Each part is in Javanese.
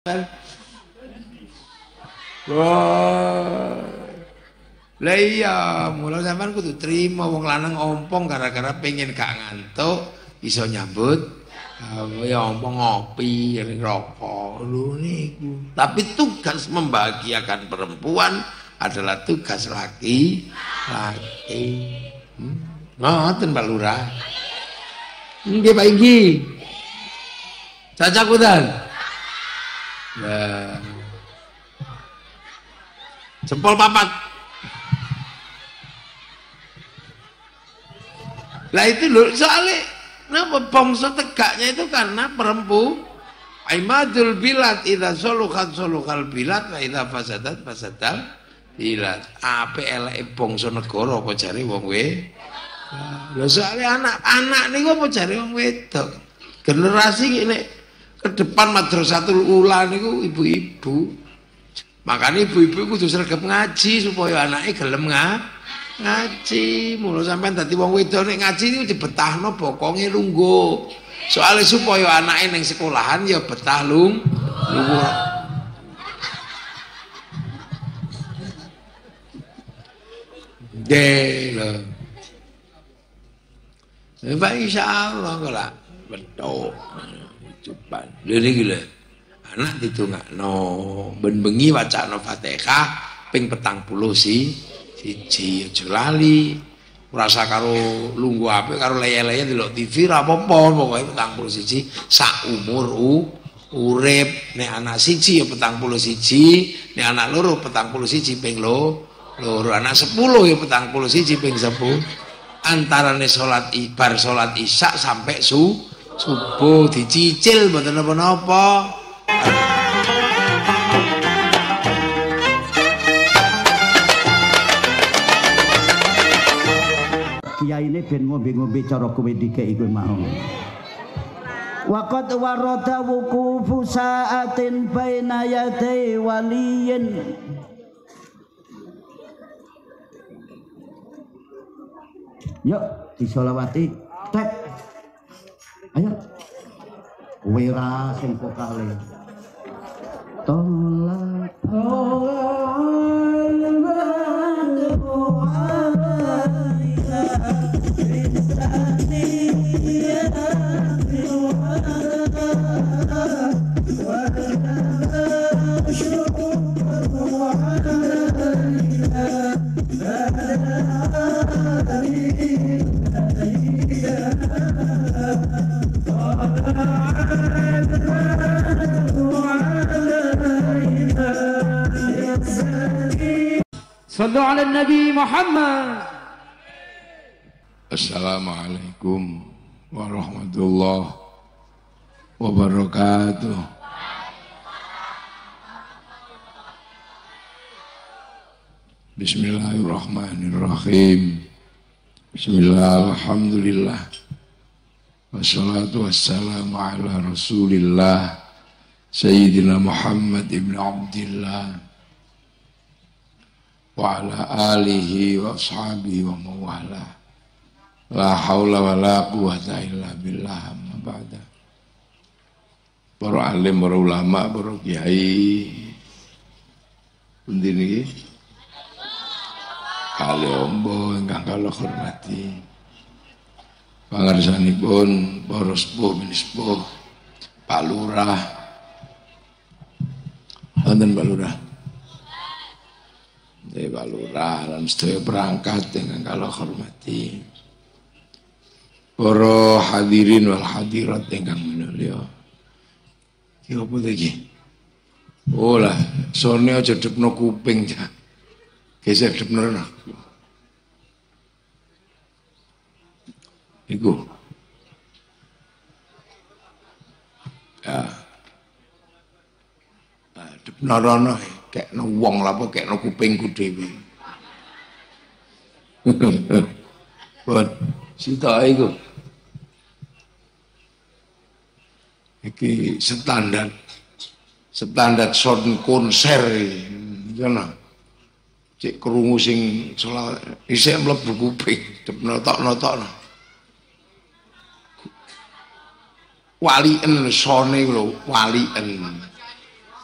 Wah, lah iya, mula sampean kudu trimo wong lanang ompong gara-gara pengen gak ngantuk, iso nyambut. Ya ompong ngopi, rokok, lho niku. Tapi tugas membahagiakan perempuan adalah tugas laki. Ngoten Pak Lurah. Nggih Pak Inggi. Cacakutan. Nah. Jempol papat. Lah itu loh, soalnya kenapa bangsa tegaknya itu karena perempuan. Aimadul bilad idza solukal bilad wa idza fasadat fasadal bilad. Ape eleke bangsa negara apa jare wong lho soalnya anak-anak niku apa jare wong wedok. Generasi ini ke depan Madrasatul Ula niku ibu-ibu. Makanya ibu-ibu kudu sregep ngaji supaya anaknya gelem ngaji. Mula sampean dadi wong wedok nek ngaji niku dibetahno bokonge lungguh. Soalnya supaya anaknya ning sekolahan ya betah lungguh. Deh lho. Pak insyaallah kala betul. Coba lha niki lho. Anak ditungakno ben bengi wacana Fatihah ping 40 siji aja lali. Rasa karo lungguh apik karo leye-leye delok TV ra apa-apa pokoke 41 sak umur urip. Nek anak siji ya 41, nek anak loro 41 ping loro, anak 10 ya 41 ping 10. Antarane salat bar salat isya sampai subuh dicicil mboten napa-napa. Kiai ini ben ngombe-ngombe cara kowe dikeki kowe mau. Waqad warada wuqufu sa'atin baina yaday waliyin. Yuk disolawati tek. Ayo. Kowe ra sing vokale. Tolak Sallu ala Nabi Muhammad. Assalamualaikum warahmatullahi wabarakatuh. Bismillahirrahmanirrahim. Bismillah, alhamdulillah. Wassalatu wassalamu ala Rasulillah Sayyidina Muhammad ibn Abdillah wa ala alihi wa ashabihi wa mawala. La haula wa la quwata illa billah. Amma ba'da. Para alim, para ulama, para kiai pundi niki kali ombo ingkang kula hormati, pangarsanipun para sepuh sepuh Pak Lurah, wonten Pak Lurah, Pak Lurah lan sedaya perangkat ingkang kula hormati, para hadirin wal hadirat ingkang minulya. Iki opo iki? Oh lah, sone aja depno kuping ya. Geser depno ana. Iku. Ya. Depno ana kekno wong lha apa kekno kupingku dhewe. Bon, sita iku. Iki standar sound konser ngono. Cek krungu sing salat isih mlebu kuping, depno tokno. Walien sone lho, walien.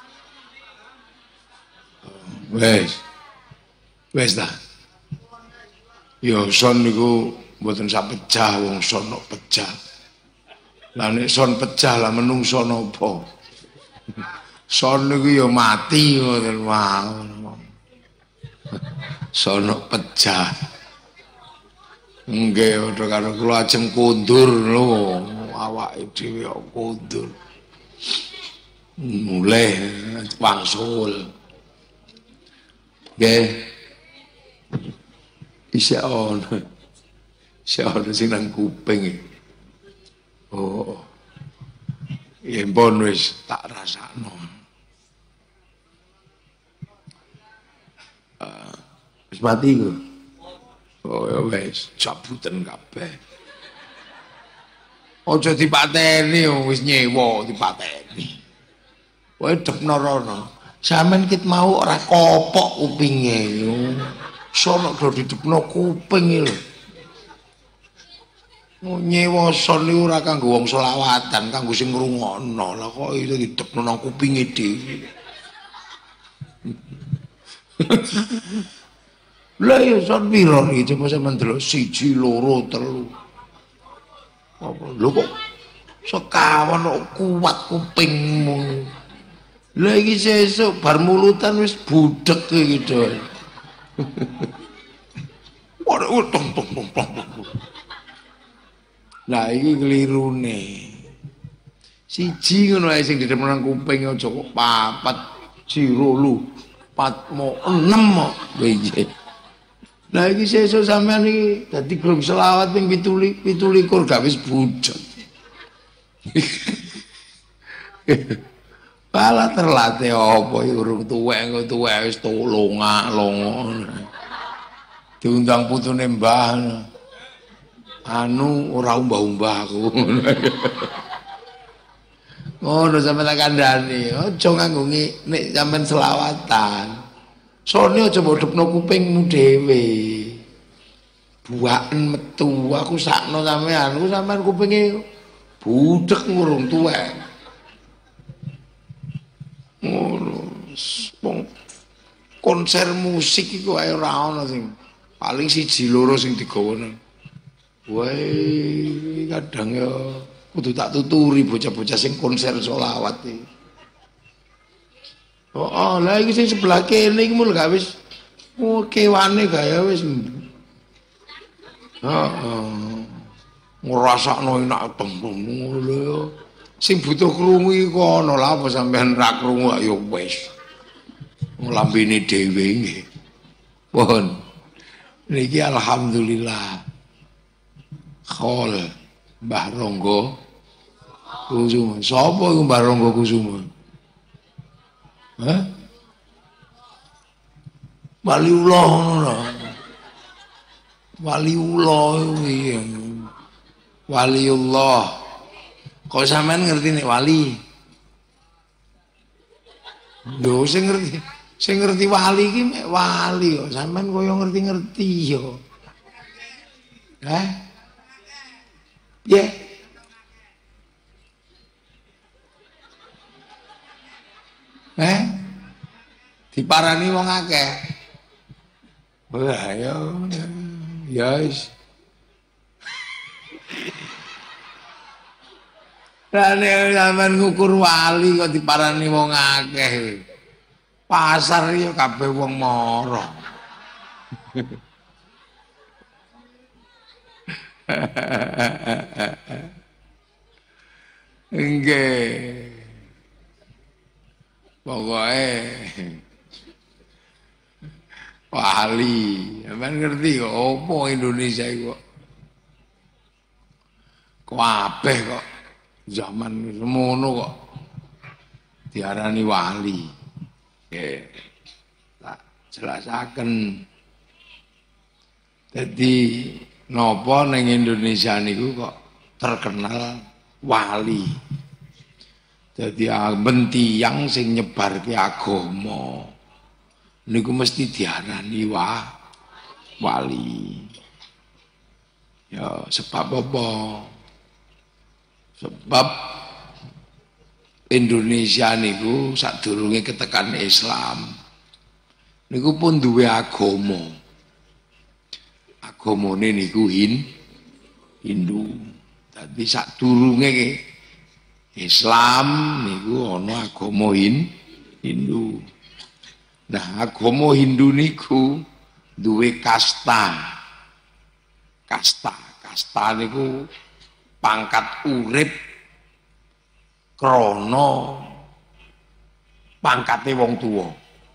Wes ta. Ya son niku mboten sak pecah wong son kok pecah. Lah nek son pecah lah menungso napa? Son niku ya mati ngoten wae. Son pecah. Nggih, padha karo kula ajeng kundur lho, awake dhewe kok kundur. Mulai wangsul. Nggih. Isih ono sing nang kuping. Oh. Ya pun wis tak rasakno. Wis mati kok. Oh ya wis cabutan kabeh. Aja dipateni wis nyewa dipateni. Kowe depno rono. Sampeyan kit mau ora kopok kupinge yo. Sono do didepno kuping lho. Nyewa son niku ora kanggo wong selawatan, kanggo sing ngrungokno. Lah kok iso didepno nang kupinge dhewe. Lah ya son piro iki coba sampean delok 1 2 3. Apa lho kok sekawan kok kuat kupingmu. Lah iki sesuk bar mulutan wis budhek iki to. Waduh tong. Lah iki kelirune. Siji ngono ae sing didep nang kuping aja kok 4 6 piye. Lah iki sesuk sampean iki dadi grup selawat ping 17 gak wis budhek. Pala terlatih apa iki urung tuwek wis longa. Diundang putune mbah. Anu ora umbah-umbah aku. Ngono sampeyan tak kandhani, aja nganggo nek sampeyan selawatan. Sone aja bodhepno kupingmu dhewe. Buaken metu, aku sakno sampean, ku sampean kupinge budhek ngurung tuwek. Ngono. Wong konser musik iku ae ora ana sing paling 1 2 sing digawa. Woi, kadang ya kudu tak tuturi bocah-bocah sing konser selawat iki. Oh, lah iki sing sebelah kene iki mul gak wis kewane gaya wis. Heeh. Ngrasakno enak tembung lho. Sing butuh krungu iki kono lah apa sampean ra krungu ya wis. Lambene dhewe nggih. Pun. Niki alhamdulillah. Khol Mbah Ronggo Kusuma. Sapa iku Mbah Ronggo Kusuma? Hah? Waliullah ngono. Waliullah iki. Waliullah. Kok sampean ngerti nek wali? Lho sing ngerti wali iki mek wali kok. Sampean koyo ngerti-ngerti yo. Hah? Ya. Diparani wong akeh. Wah, ya wis. Lah nek sampean ngukur wali kok diparani wong akeh. Pasar ya kabeh wong mara. Nggih. Pokoke wali, sampean ngerti kok opo Indonesia iku kok kabeh kok zaman semono kok diarani wali. Nggih. Tak jelasaken. Dadi napa ning Indonesia niku kok terkenal wali. Dadi tiyang sing nyebarke agama niku mesti diarani wali. Ya sebab apa? Sebab Indonesia niku sadurunge ketekan Islam niku pun duwe agama. Agamane niku Hindu. Tapi sadurunge Islam niku ana agama Hindu. Nah, agama Hindu niku duwe kasta. Kasta niku pangkat urip krana pangkate wong tuwa.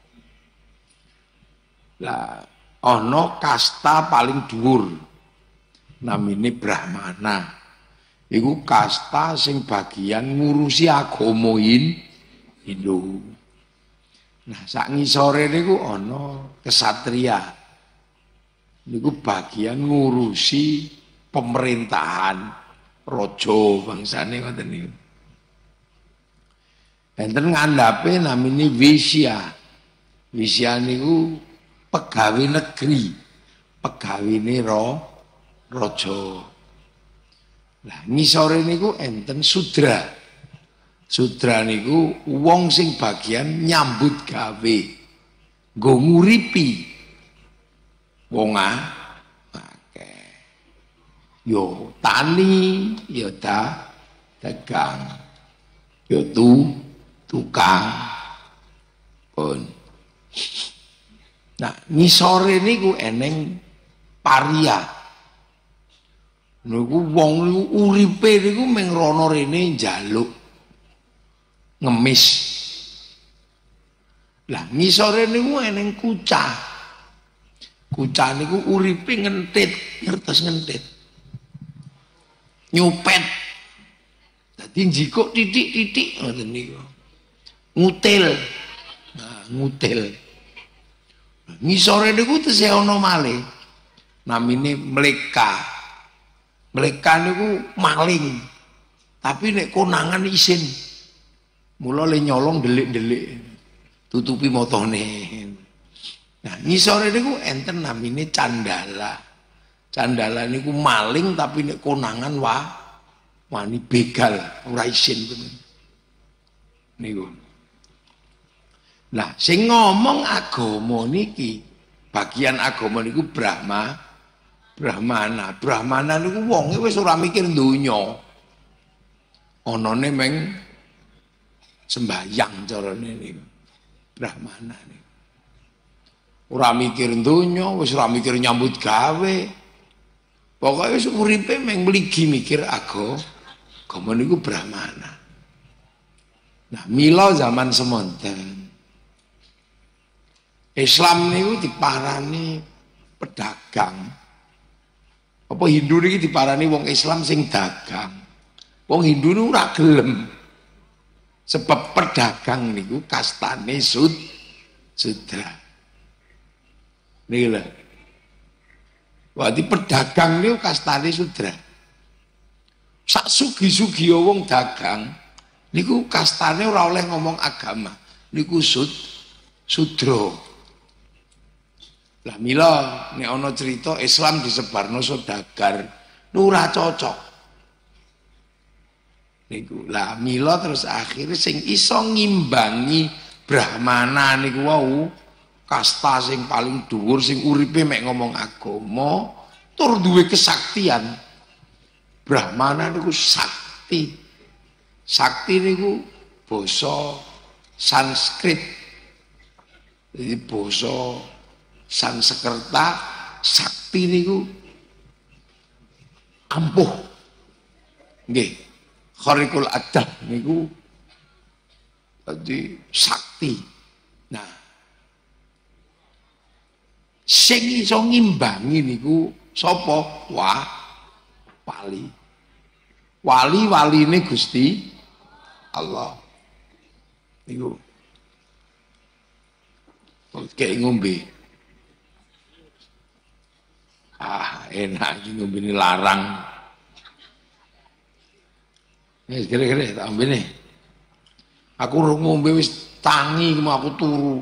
Lah ana kasta paling dhuwur namine Brahmana. Iku kasta sing bagian ngurusi agama Hindu. Nah, sak ngisore niku ana kesatria. Niku bagian ngurusi pemerintahan raja bangsane ngoten niku. Enten ngandhape namine Wisya. Wisya niku pegawai negeri, pegawine raja. Nah, ngisore niku enten Sudra. Sudra niku wong sing bagian nyambut gawe, nggo nguripi wong akeh. Yo tani, yo dagang, yo tukang. Pun. Nah, ngisore niku eneng paria. Niku wong niku uripe niku mung rono rene njaluk ngemis. Lah ngisore niku eneng kucah. Kucah niku uripe ngentit, ngertos ngentit. Nyupet. Dadi njikuk titik-titik ngoten niku. Ngutil. Nah, ngutil. Ngisore niku tesih ana malih. Namine mleka. Mleka niku maling. Tapi nek konangan isin. Mula le nyolong delik-delik. Tutupi motone. Nah, ngisore niku enten namine candala. Candala niku maling tapi nek konangan wani begal, ora isin temen. Niku. Nah, sing ngomong agama niki, bagian agama niku Brahmana. Brahmana niku wonge wis ora mikir donya. Anane meng sembahyang carane niku. Brahmana niku. Ora mikir donya, wis ora mikir nyambut gawe. Pokoke wis uripe meng mligi mikir agama niku Brahmana. Nah, mila zaman semonten Islam niku diparani pedagang. Apa Hindu niki diparani wong Islam sing dagang. Wong Hindu niku ora gelem. Sebab pedagang niku kastane Sudra. Niki lho. Berarti pedagang niku kastane Sudra. Sak sugi-sugi wong dagang niku kastane ora oleh ngomong agama. Niku Sudra. Lah mila nek ana cerita Islam disebarno saudagar ora cocok. Niku lah mila terus akhirnya sing iso ngimbangi Brahmana niku wau kasta sing paling dhuwur sing uripe mek ngomong agama tur duwe kesaktian. Brahmana niku sakti. Sakti niku basa Sanskrit. Jadi basa Sanskerta sakti niku ampuh. Nggih. Khariqul adab niku dadi sakti. Nah, sing iso ngimbangi niku sapa? Wali. Wali-waline Gusti Allah. Niku. Kayak ngombe. Enak iki ngombe ini larang. Wis gere-gere tak ambene. Aku ngombe wis tangi mau aku turu.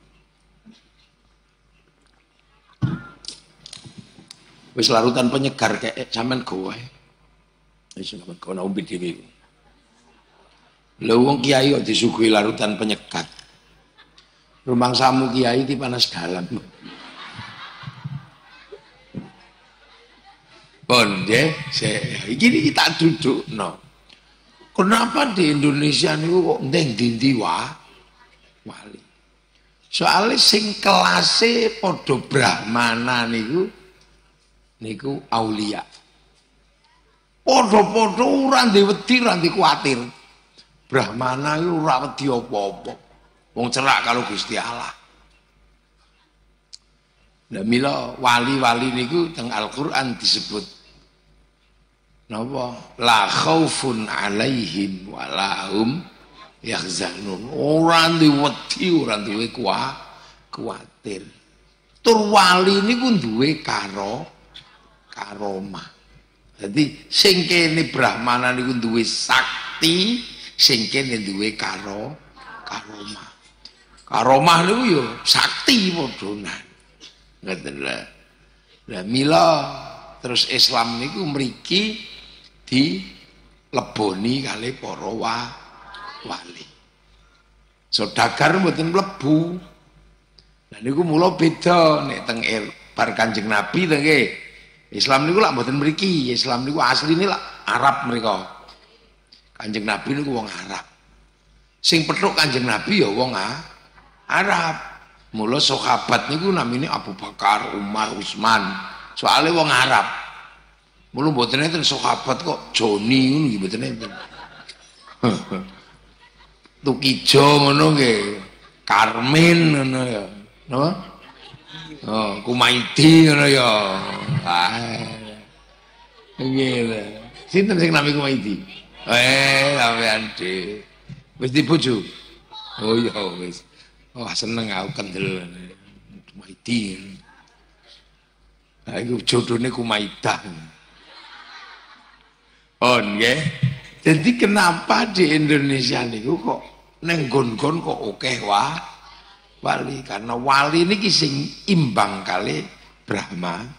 Wis larutan penyegar kayak sampean gowo ae. Wis sampean kono ombe dhewe. Lha wong kiai kok disuguhi larutan penyegar. Rumang samu kiai di panas dalam. Pun nggih, iki tak dudukno. Kenapa di Indonesia niku kok ndi-ndi wali? Soale sing kelase padha brahmana niku aulia. Padha-padha ora ndek wedi, ora ndek kuwatir. Brahmana iku ora wedi apa-apa. Wong cerak karo Gusti Allah. Lah mila wali-wali niku teng Al-Qur'an disebut napa la khaufun alaihim wa lahum yahzanun. Ora wedi, ora duwe kuwatir. Tur wali niku duwe karomah. Jadi sing kene brahmana niku duwe sakti, sing kene duwe karomah. Karomah niku yo sakti padha. Ngoten lho. Lah mila terus Islam niku mriki dileboni kali para wali. Saudagar mboten mlebu. Lah niku mula beda nek teng bar Kanjeng Nabi to nggih. Islam niku lak mboten mriki, Islam niku asline lak Arab mrika. Kanjeng Nabi niku wong Arab. Sing petuk Kanjeng Nabi ya wong Arab. Mula sahabat niku namine Abu Bakar, Umar, Utsman. Soale wong Arab. Mula mboten enten sahabat kok Joni ngono nggih mboten enten. Tukijo ngono nggih. Karmen ngono ya. Napa? Oh, Kumaiti ngono ya. Nggih. Sinten sing nami Kumaiti? Sampean dhe. Wis dibojo. Oh ya wis. Wah seneng aku kendel Kumaiti. Nah iku jodone Kumaidah. Oh nggih. Jadi kenapa di Indonesia niku kok neng gon-gon kok akeh wali? Karena wali niki sing imbang kali brahmana.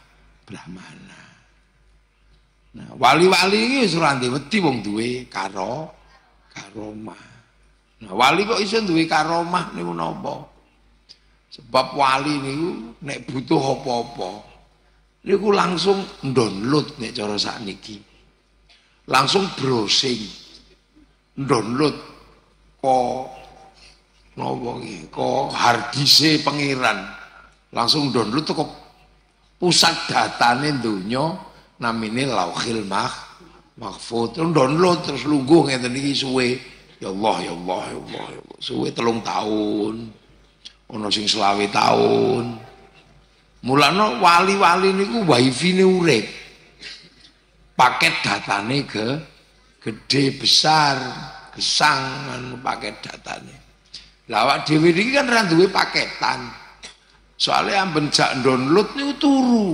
Nah, wali-wali iki wis ora wedi wong duwe karomah. Nah, wali kok iso duwe karomah niku napa? Sebab wali niku nek butuh apa-apa niku langsung download nek cara sakniki. Langsung browsing. Download kok napa iki? Kok harddiske pangeran. Langsung download kok pusat datane donya namine Lauhil Mahfuz. Download terus lungguh ngeten iki suwe. Ya Allah, ya Allah, ya Allah, ya Allah. Suwe 3 tahun. Ana sing 20 tahun. Mulane wali-wali niku wifi-ne urip. Paket datane gede besar, gesang paket datane. Lah awak dhewe iki kan ora duwe paketan. Soale amben jak download niku turu.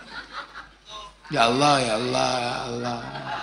Ya Allah, ya Allah, ya Allah.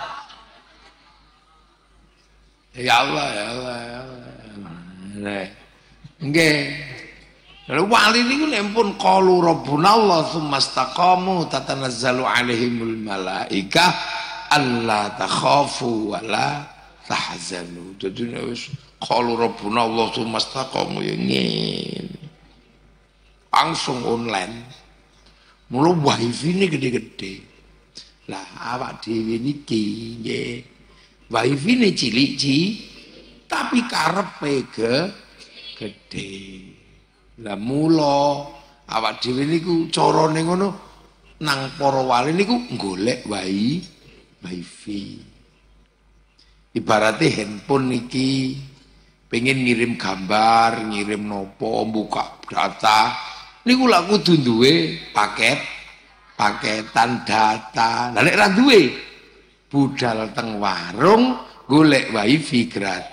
Ya Allah, ya Allah, ya Allah. Nggih. Lalu wali niku nek pun qalu rabbuna Allah tsumma istaqamu tatanazzalu alaihimul malaikah alla takhafu wa la tahzanu. Dadi nek wis qalu rabbuna Allah tsumma istaqamu ya ngene. Langsung online. Mula wifi ini gede-gede. Lah awak dhewe niki nggih. Wifi ini cilik tapi karepe gede. Lah mula awak dhewe niku carane ngono nang para wali niku golek wifi. Ibaratnya handphone niki pengen ngirim gambar, ngirim nopo, buka data, niku lak kudu duwe paketan data. Lah nek ra duwe budal teng warung golek wifi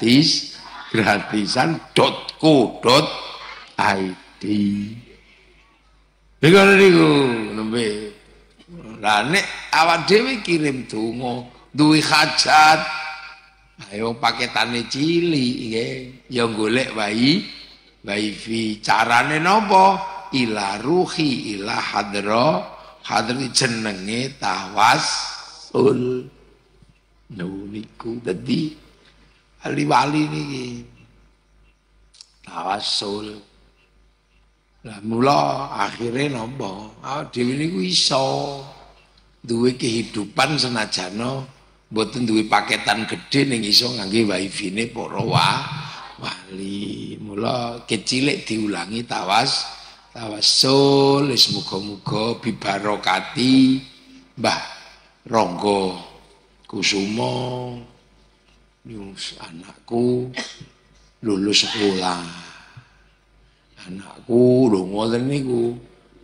gratisan.co.id. Niku nembe. Lah nek awak dhewe kirim donga, duwe hajat, ayo paketane cilik nggih, ya golek wifi. Carane napa? Ila ruhi ila hadri jenenge tawassul. Niku dadi wali niki tawassul. Lah mula akhire napa? Awak dhewe niku iso duwe kehidupan senajana mboten duwe paketan gedhe ning iso ngangge wifi-ne para wali. Mula kecilik diulangi tawassul wis muga-muga bibarokati Mbah Rangga Kusuma nyus anakku lulus sekolah. Anakku lho ngoten niku.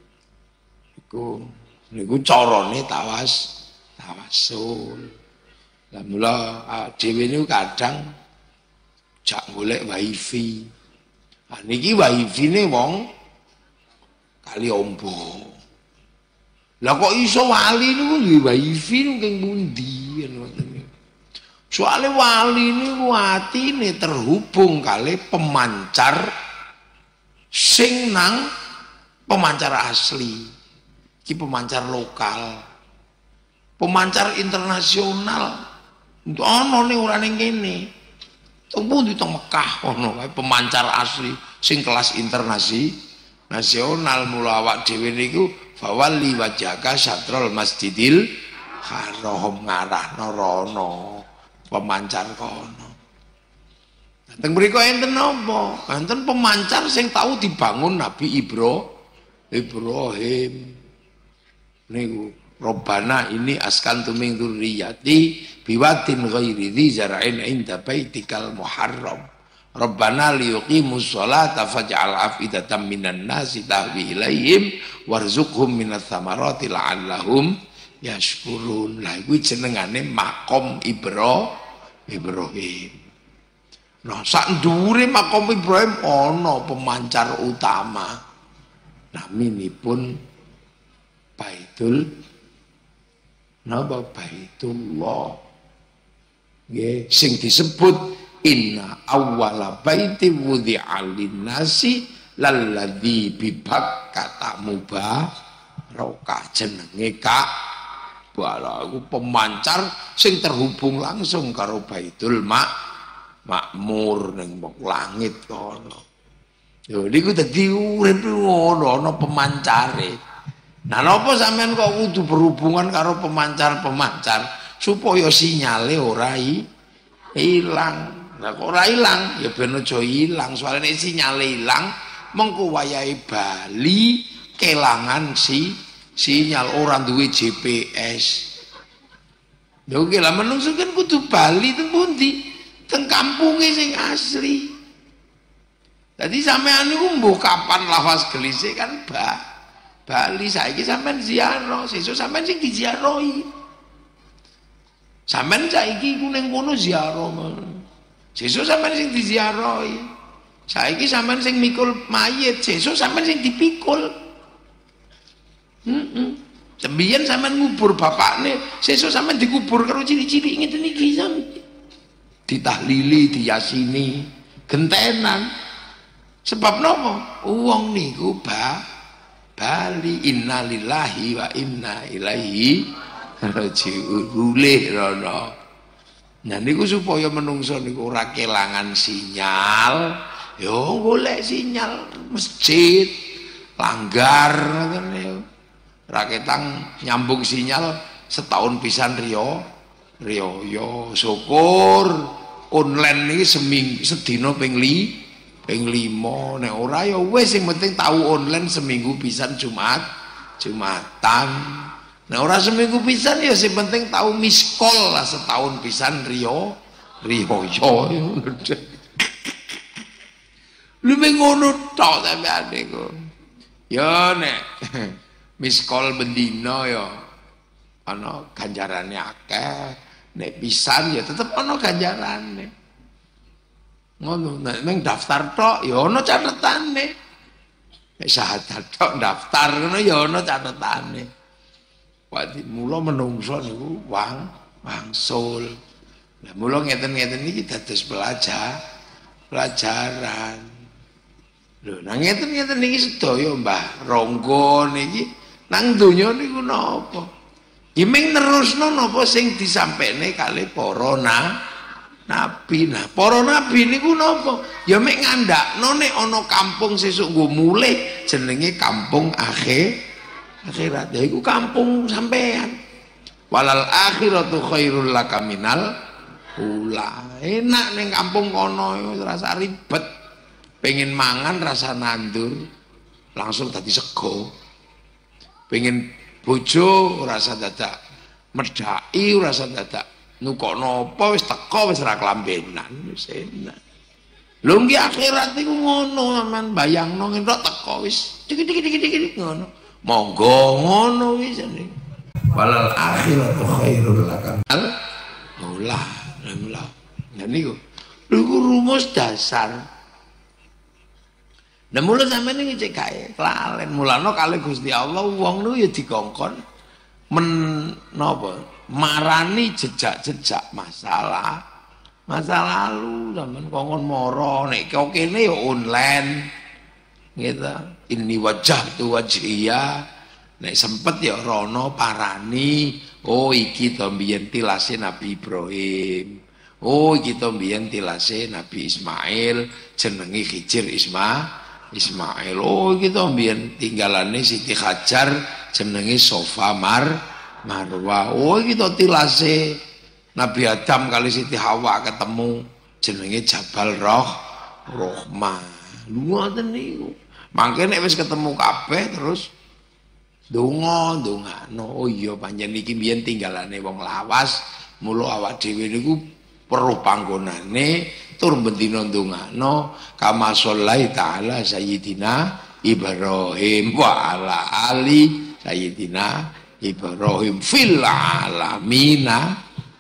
Niku carane tawassul. Lah mula dhewe niku kadang jak golek wifi. Niki wifi-ne wong kali ombo. Lah kok iso wali niku duwe wifi niku king pundi ngoten niku. Soale wali niku atine terhubung kali pemancar sing nang pemancar asli. Iki pemancar lokal. Pemancar internasional. Ono ning ora ning kene. Teng pundi teng Mekah ono kae pemancar asli sing kelas nasional. Mula awak dhewe niku fawali wajhaka syatrul masjidil haram ngarahno rono pemancar kono. Teng mriku enten napa? Enten pemancar sing tau dibangun Nabi Ibrahim. Niku Robbana ini askantu min dzurriyyati biwatin ghairi dzi zar'in 'inda baitikal muharram. Rabbana liyuqimus sholata faj'al afidatan minan nasi tahwi ilaihim warzuqhum minats tsamarati la'allahum yashkurun. Lah iku jenengane makom Ibrahim. Nah, sak ndhuwure makom Ibrahim ana pemancar utama. Naminipun Baitullah. Nggih, sing disebut inna awwala baiti wudi'a lin-nasi lalladzi bi Bakkah mubarakah jenenge Ka'bah. Iku pemancar sing terhubung langsung karo Baitul Makmur ning langit kono. Lho niku dadi urip ngono ana pemancare. Nah napa sampean kok kudu berhubungan karo pemancar-pemancar supaya sinyale ora ilang. Lah kok ora ilang ya ben aja ilang, soalnya nek sinyale ilang mengko wayahe bali kelangan sinyal ora duwe GPS. Lho ki lah menungso kan kudu bali teng pundi? Teng kampunge sing asli. Dadi sampean niku mbuh kapan lawas gelise kan Bali saiki sampean ziarah, sesuk sampean sing diziarahi. Sampean saiki iku ning kono ziarah. Sesuk sampean sing diziarahi. Saiki sampean sing mikul mayit, sesuk sampean sing dipikul. Sembiyen sampean ngubur bapakne, sesuk sampean dikubur karo cilik-cilik ngeten iki sampean. Ditahlili, diyasini, gentenan. Sebab napa? Wong niku bali innalillahi wa inna ilaihi raji'un. Ulih rono. Nah niku supaya menungso niku ora kelangan sinyal, yo golek sinyal masjid, langgar ngoten niku. Ora ketang nyambung sinyal setahun pisan riyo syukur online niki sedina ping 5 nek ora ya wis sing penting tahu online seminggu pisan Jumatan. Nek ora seminggu pisan ya sing penting tahu miss call lah setahun pisan riyo yo. Lu ngono tok sampean niku. Ya nek miss call bendina ya ana ganjarane akeh. Nek pisan ya tetep ana ganjarane. Ngono nek daftar tok ya ana catetane. Nek syahadat tok daftar ngono ya ana catetane. Wadi mula menungso niku wangsul. Lah mula ngeten-ngeten iki dados pelajaran. Lho nang ngeten-ngeten iki sedaya Mbah Rangga niki nang donya niku napa? Iming nerusno napa sing disampekne kalih para nabi. Nah, para nabi niku napa? Ya mek ngandakno nek ana kampung sesuk nggo mulih jenenge kampung akhirat. Ya iku kampung sampean. Walal akhiratu khairul laka minal ula. Enak ning kampung kono rasa ribet. Pengen mangan rasa nandur langsung tadi sego. Pengen bojo rasa dadak medhaki rasa dadak nukokno apa wis teko wis ra klambenan wis enak. Lho nggih akhirat niku ngono sampean bayangno ngentok teko wis dik ngono. Monggo ngono wis niku. Walal akhiratu khairul laka. Mula. Nah niku rumus dasar. Nah mula sampeyan iki cek kae lalen mulane kali Gusti Allah wong niku ya dikongkon napa marani jejak-jejak masa lalu sampeyan kongkon mara nek kene ya online gitu. Ini wajah tu wajhiya nek sempet ya rono parani oh iki to mbiyen tilase Nabi Ibrahim. Oh iki to mbiyen tilase Nabi Ismail jenenge Khidir Ismail. Oh gitu mbiyen tinggalane Siti Hajar jenenge Sofa Marwa. Oh gitu tilase Nabi Adam kali Siti Hawa ketemu jenenge Jabal Rahmah. Ngoten niku. Mangke nek wis ketemu kabeh terus ndongano. Oh iya panjen iki mbiyen tinggalane wong lawas, mula awak dhewe niku perlu panggonane tur bendina ndongano kama sholai ta'ala sayyidina Ibrahim wa ala ali sayyidina Ibrahim fil alamina.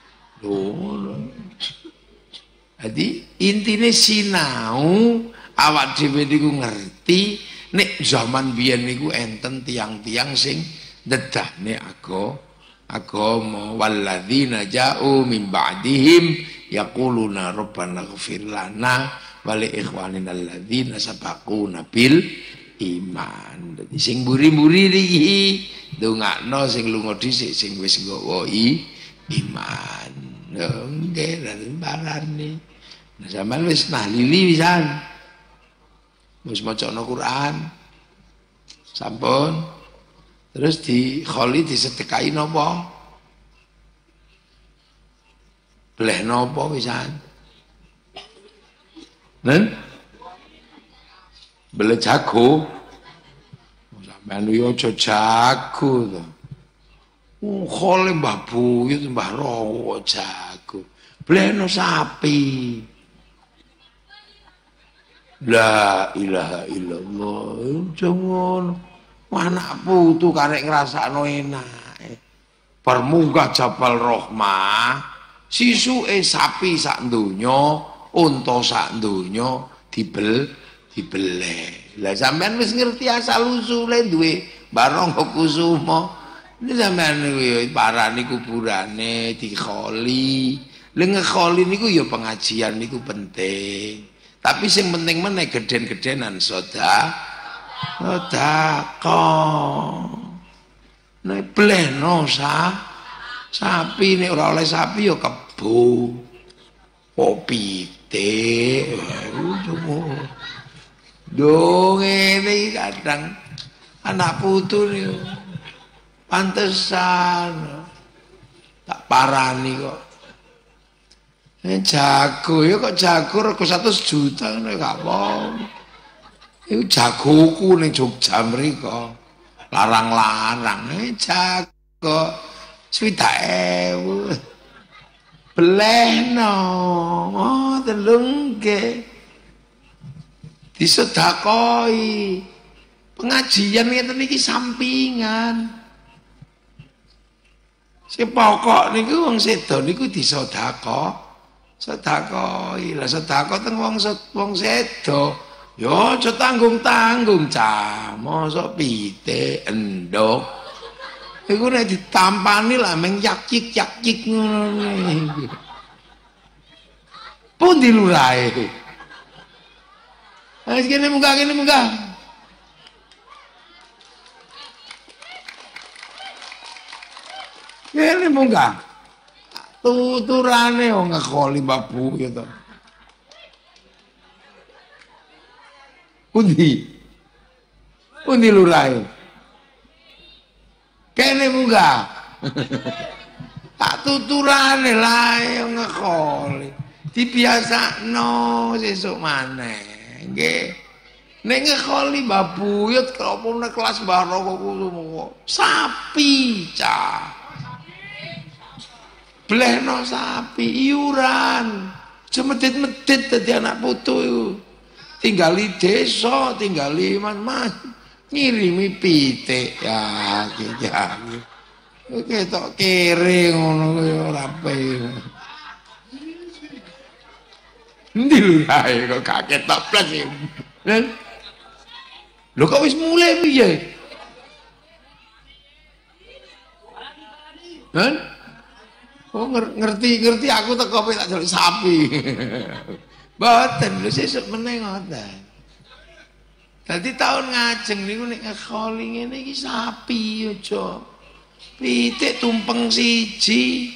Jadi intine sinau awak dhewe niku ngerti nek zaman biyen niku enten tiang-tiang sing dedahne agama walladzina ja'u min ba'dihim yaquluna rabbana ighfir lana wa li ikhwanina alladzina sabaquna bil iman. Dadi sing mburi-mburi iki ndongakno sing lunga dhisik sing wis nggawa iman. Nggih lan barane. Nah sampean wis nahlili pisan. Wis macana Quran. Sampun. Terus di kholi disedekahi napa? Bleh napa pisan? Nen? Bleh jago. Sampeyan yo aja jago to. Kholi Mbah Buyut Mbah Rowo jago. Blehno sapi. La ilaha illallah. Jangan anak putu karek ngrasakno enak. Permunggah Jabal Rahmah. Sisuke sapi sak donya, unta sak donya dibeleh. Lah sampean wis ngerti asal usule duwe Barongko Kusuma. Ini sampean niku parani kuburane dikholi. Lha ngekholi niku ya pengajian niku penting. Tapi sing penting meneh geden-gedenan sedekah. Nek blehno sapi nek ora oleh sapi ya kebo. Opite. Dong ngene kadang anak putu niku pantesan tak parani kok. Jago ya kok jago rego 100 juta ngono gak apa. Iku jagoku ning Jogja mriko. Larang-larang jago 20.000. Belehno. Oh, telungke. Disedakoi. Pengajian ngeten iki sampingan. Sing pokok niku wong sedo niku disedakoi. Sedakoi. Lah sedekah teng wong sedo. Ya aja tanggung-tanggung cah. Mosok pitik endok. Iku nek ditampani lah meng yakik ngono. Pundi lurahe? Wis kene munggah. Kene munggah. Tuturane wong ngekoli babu ya to. Pundi lurahe. Kene munggah. Tak tuturane lae ngekoli. Dibiasakno sesuk maneh. Nggih. Nek ngekoli babuyut kok nek kelas baro kok sapi cah. Blehno sapi iuran. Cemedit-medit dadi anak putu iku. Tinggali desa, tinggali mas ngirimi pitik ya iki. Ketok kere ngono ya ora pe. Endi lurae kok gak ketok blas iki. Lho kok wis mulai piye? Hah? Oh ngerti aku teko tak jaluk sapi. Mboten lho sesuk meneh ngoten. Dadi taun ngajeng niku nek ngekoli ngene iki sapi aja. Pitik tumpeng siji.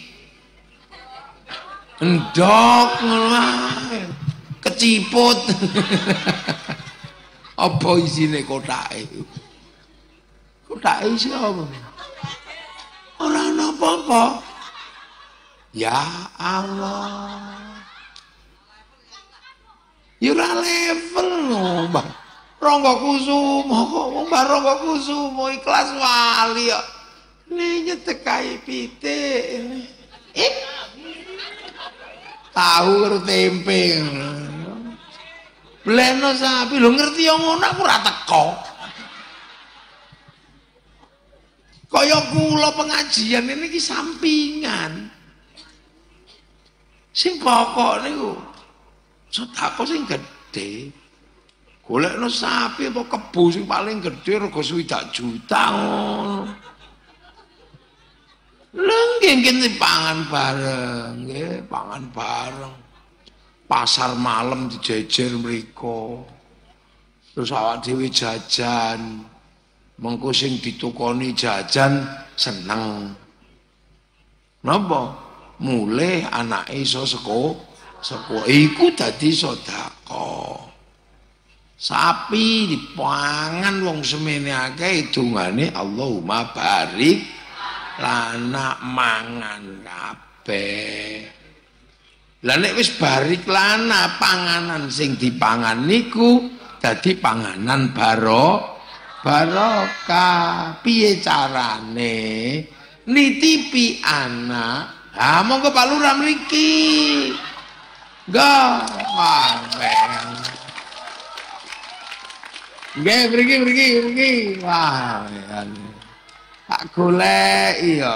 Endok ngono keciput. Apa isine kotake? Kotake isi apa? Ora ana apa-apa. Ya Allah. Ya ora level lho, Mbah. Rangga Kusumo kok Mbah Rangga Kusumo ikhlas wali kok. Nih nyetekai pitik. Tahu karo tempe. Bleno sapi lho ngerti yo ngono aku ora teko. Kaya kula pengajian ini iki sampingan. Sing pokok niku sedekah sing gedhe. Golekno sapi apa kebo sing paling gedhe rega 20 juta ngono. Nggih pangan bareng, nggih, pangan bareng. Pasar malam dijejer mriko. Terus awak dhewe jajan. Mengko sing ditukoni jajan seneng. Napa? Mulih anake iso seko iku dadi sedekah. Sapi dipangan wong semene akeh dungane Allahumma barik lana mangan kabeh. Lah nek wis barik lana panganan sing dipangan niku dadi panganan barokah. Piye carane? Nitipi anak. Ha monggo Pak Lurah mriki. Nggih, mriki. Wah, tak goleki yo.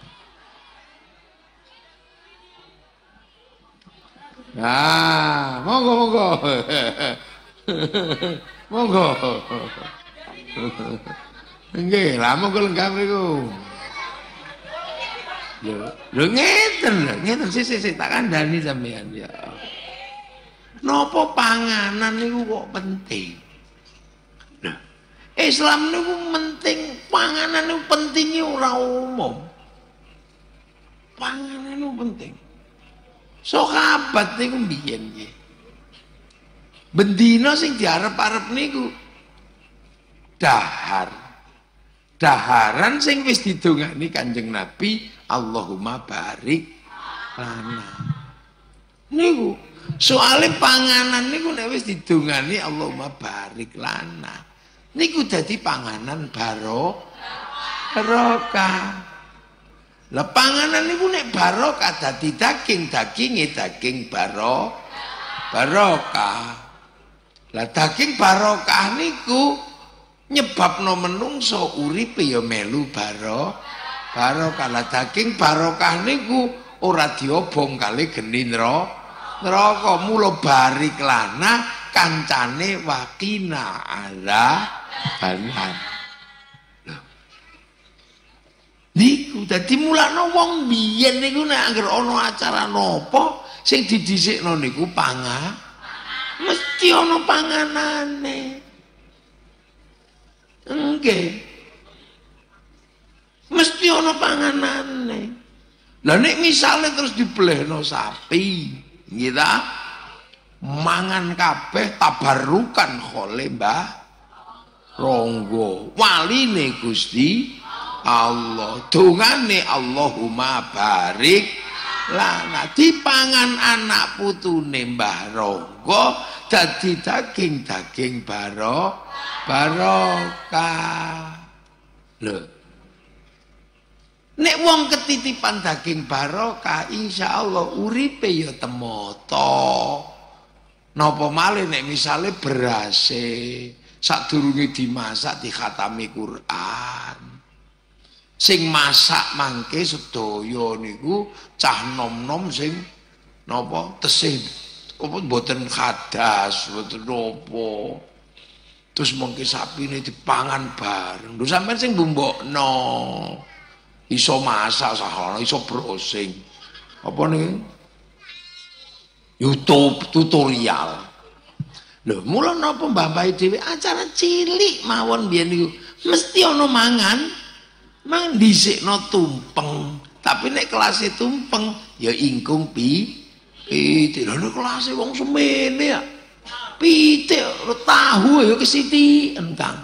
Nah, monggo. Monggo. Nggih, lah monggo lenggah mriku. Lho ngeten sik tak kandhani sampean ya. Napa panganan niku kok penting? Nah, Islam niku penting, panganan niku pentinge ora umum. Panganan niku penting. Sahabat niku mbiyen nggih. Bendina sing diarep-arep niku daharan sing wis didongani Kanjeng Nabi, Allahumma barik lana. Niku soale panganan niku nek wis didongani Allahumma barik lana. Niku dadi panganan barokah. Lah panganan niku nek barokah dadi daging barokah. Lah daging barokah niku nyebabno menungso uripe ya melu barokah. Lah daging barokah niku ora diobong kali geni neraka. Mula barik lana kancane wakina ala banan. Niku dadi mulane wong biyen niku nek anggere ana acara napa sing didhisikno niku mesti ana panganane. Nggih. Mesti ana panganane. Lah nek misale terus dibelehno sapi, kita mangan kabeh tabarukan khole Mbah Ronggo. Waline Gusti Allah. Dongane Allahumma barik lana dipangan anak putune Mbah Ronggo dadi daging-daging barokah. Lho. Nek wong ketitipan daging barokah, insyaallah uripe ya temoto. Napa malih nek misale berase sadurunge dimasak dikhatami Quran. Sing masak mangke sedaya niku cah nom-nom sing napa tesih apa mboten khadas, mboten napa. Terus mangke sapine dipangan bareng. Lho sampean sing mbumbokno. Iso masak sahono, iso browsing. Apa nih? YouTube tutorial. Lho, mula napa mbah-mbah dhewe acara cilik mawon biyen niku mesti ana mangan. Mang dhisikno tumpeng. Tapi nek kelase tumpeng ya ingkung pitik. Lho nek kelase wong semene ya. Pitik tahu ya kesiti entang.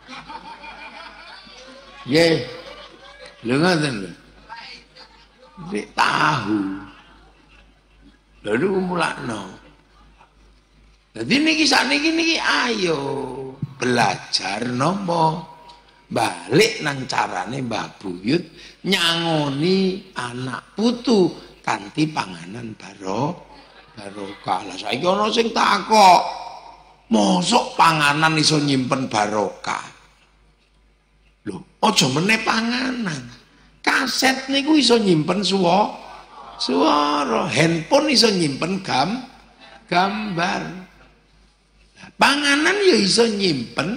Nggih. Lho ngoten lho. Nek tahu. Lha niku mulakno. Dadi niki sakniki niki ayo belajar napa balik nang carane Mbah Buyut nyangoni anak putu kanthi panganan barokah. Lah saiki ana sing takok, mosok panganan iso nyimpen barokah? Lho, aja meneh panganan. Kaset niku iso nyimpen suara, handphone iso nyimpen gambar. Nah, panganan ya iso nyimpen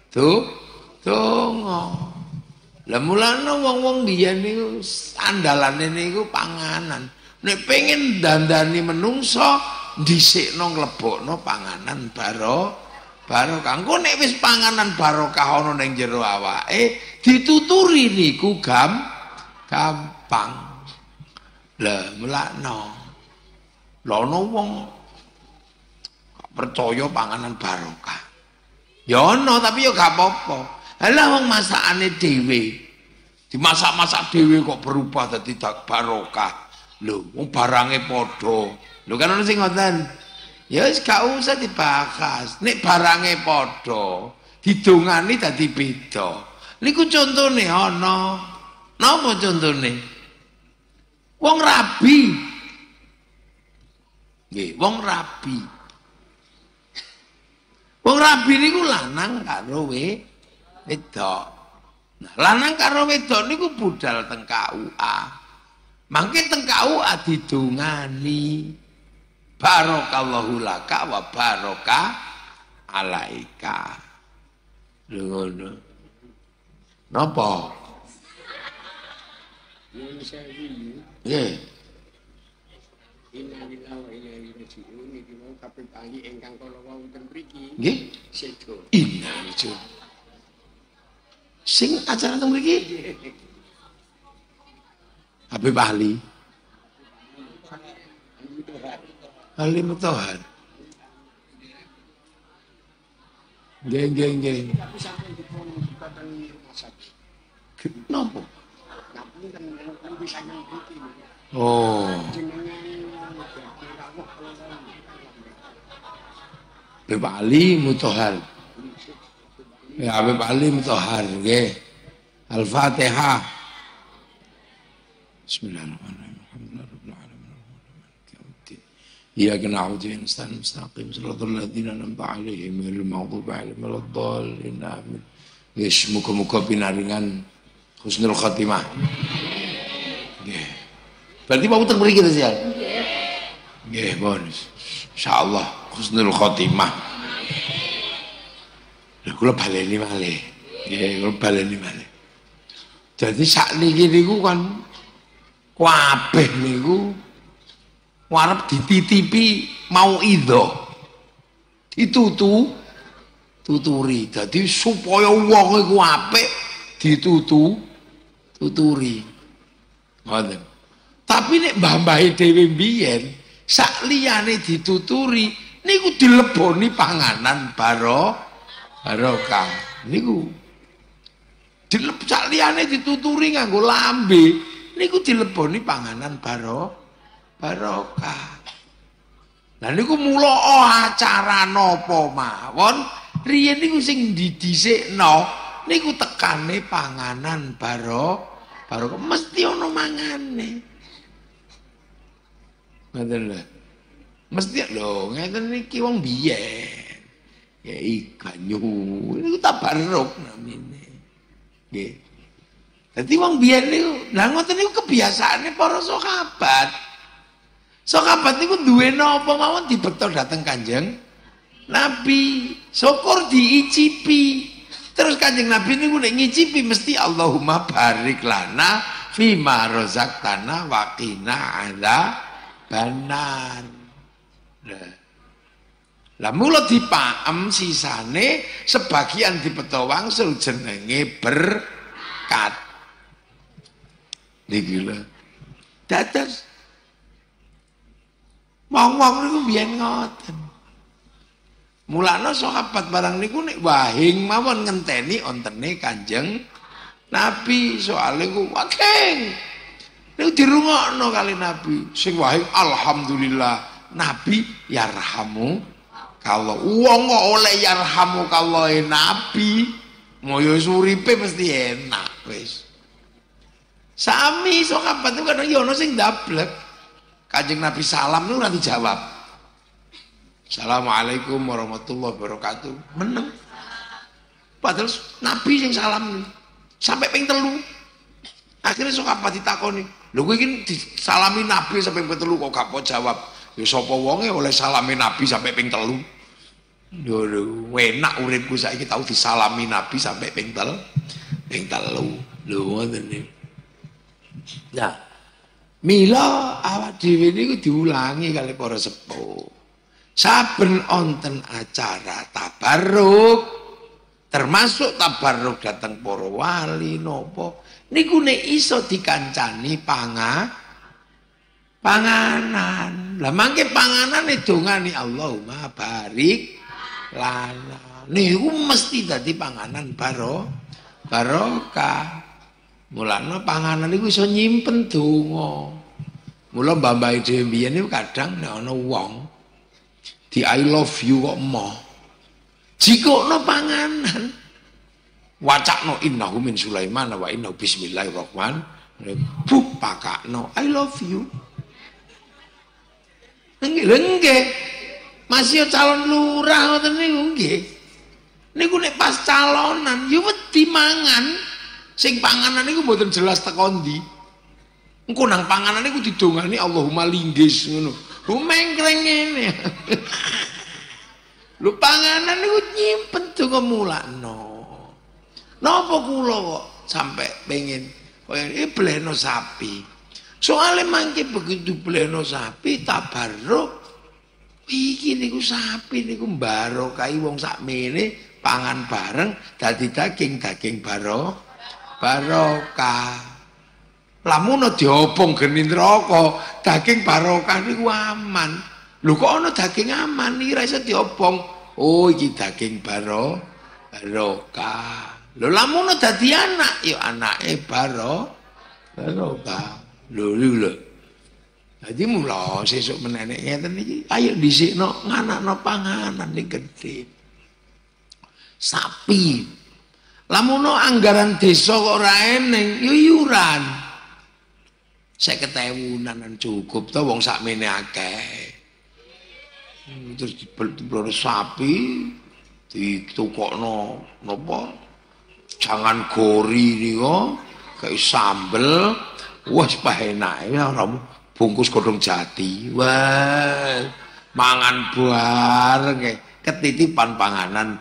donga. Lah mulane wong-wong biyen niku andalane niku panganan. Nek pengen dandani menungso dhisikno nglebokno panganan barokah. Engko nek wis panganan barokah ana ning jero awake, dituturi niku gampang. Lah melakno. Lah ana wong gak percaya panganan barokah. Ya ana tapi ya gak apa-apa. Lah wong masakane dhewe. Dimasak-masak dhewe kok berubah dadi barokah. Lho, wong barange padha. Lho kan ana sing ngoten. Ya wis gak usah dibahas. Nek barange padha, didongani dadi beda. Niku contone ana. Napa contone? Wong rabi. Nggih, wong rabi. Wong rabi niku lanang karo wedok. Nah, lanang karo wedok niku budal teng KUA. Mangke teng KUA didongani. Barakallahu laka wa baraka alaika. Lho ngono. Napa? Nggih. Innalillahi wa inna ilaihi raji'un. Niki mau kabeh bayi ingkang kala wonten mriki. Nggih. Sedo. Innalillahi. Sing acara teng mriki? Habib ahli. Ahli Mutohar. Nggih. Kenapa? Oh. Habib Ali Mutohar. Ya Habib Ali Mutohar nggih. Al-Fatihah. Bismillahirrahmanirrahim. Alhamdulillahirabbil alamin. Iyyaka na'budu wa nasta'in mustaqim shiratal ladzina an'amta 'alaihim ghairil maghdubi 'alaihim waladdallin. Amin. Wis muga-muga pinaringan husnul khotimah. Nggih. Berarti mau teng mriki to, Sial? Nggih, bonus. Insyaallah husnul khotimah. Lha kula baleni malih. Nggih, kula baleni malih. Jadi sakniki niku kan kabeh niku arep dititipi mau idho. Tuturi. Dadi supaya wong iku apik tuturi. Ngoten. Tapi nek mbah-mbahe dhewe mbiyen sak liyane dituturi niku dileboni panganan barokah. Niku sak liyane dituturi nganggo lambe niku dileboni panganan barokah. Lah niku mula acara napa mawon riyen niku sing didhisikno niku tekane panganan barokah mesti ana mangane. Ngoten lho. Mesti lho ngeten iki wong biyen. Ya banyu niku tabarruk namine. Nggih. Dadi wong biyen niku lha ngoten niku kebiasaane para sahabat. Sahabat niku duwe napa mawon dibekto dhateng Kanjeng Nabi. Syukur diicipi. Terus Kanjeng Nabi niku nek ngicipi mesti Allahumma barik lana fima razaqtana wa qina adzabannar. Lah mula dipaem sisane sebagian dipetha wangsul jenenge berkat. Niki lho. Dados wong-wong niku biyen ngoten. Mulane sahabat barang niku nek wahing mawon ngenteni ontene Kanjeng Nabi soalé ku wakeng. Niku dirungokno kali Nabi. Sing wahing alhamdulillah Nabi yarhamu kalau wong kok oleh yarhamu kalau Nabi moyo suripe mesti enak wis. Sami sahabat itu kadang ya ono sing ndablek. Kanjeng Nabi salam niku ora dijawab. Assalamualaikum warahmatullahi wabarakatuh. Meneng. Padahal Nabi sing salam sampai ping 3. Akhirnya sahabat ditakoni, "Lho kowe iki disalami Nabi sampai ping 3 kok gak jawab?" Ya sapa wonge oleh salami Nabi sampai ping 3. Lho enak uripku saiki tau disalami Nabi sampai ping 3. Lho ngoten niku. Nah, mila awak dhewe niku diulangi kali para sepuh. Saben onten acara tabarruk, termasuk tabarruk dateng para wali napa, niku nek iso dikancani panganan. Lah mangke panganane dongane Allahumma barik lana. Niku mesti dadi panganan barokah. Mulane panganan niku iso nyimpen donga. Mula mbah-mbah dhewe mbiyen niku kadang nek ana wong di I love you kok emoh. Jikokno panganan. Wacakno innahu min Sulaiman wa innahu bismillahirrahmanirrahim. Buk pakakno I love you. Nggih. Masih calon lurah ngoten niku nggih. Niku nek pas calonan ya wedi mangan. Sing panganan niku mboten jelas teko ndi. Engko nang panganan niku didongani Allahumma linggis ngono. Mengkreng ngene. Lho panganan niku nyimpen donga mulakno. Napa kula kok sampai pengen koyo bleno sapi. Soale mangke begitu bleno sapi tabarruk. Iki niku sapi niku barokah wong sakmene pangan bareng dadi daging barokah. Lamun diobong geni neraka, daging barokah niku aman. Lho kok ana daging aman iki ra iso diobong. Oh iki daging barokah. Lho lamun dadi anak ya anake barokah. Lho. Dadi mula sesuk menenek ngeten iki ayo dhisikno nganakno panganan ning gedhe. Sapi. Lamun anggaran desa kok ora eneng, yo iuran. 50.000-an cukup to wong sakmene akeh. Terus dibeli sapi ditukokno napa? Jangan gori niku, kayak sambel, wah enak ya bungkus godhong jati. Wah, mangan bareng ketitipan panganan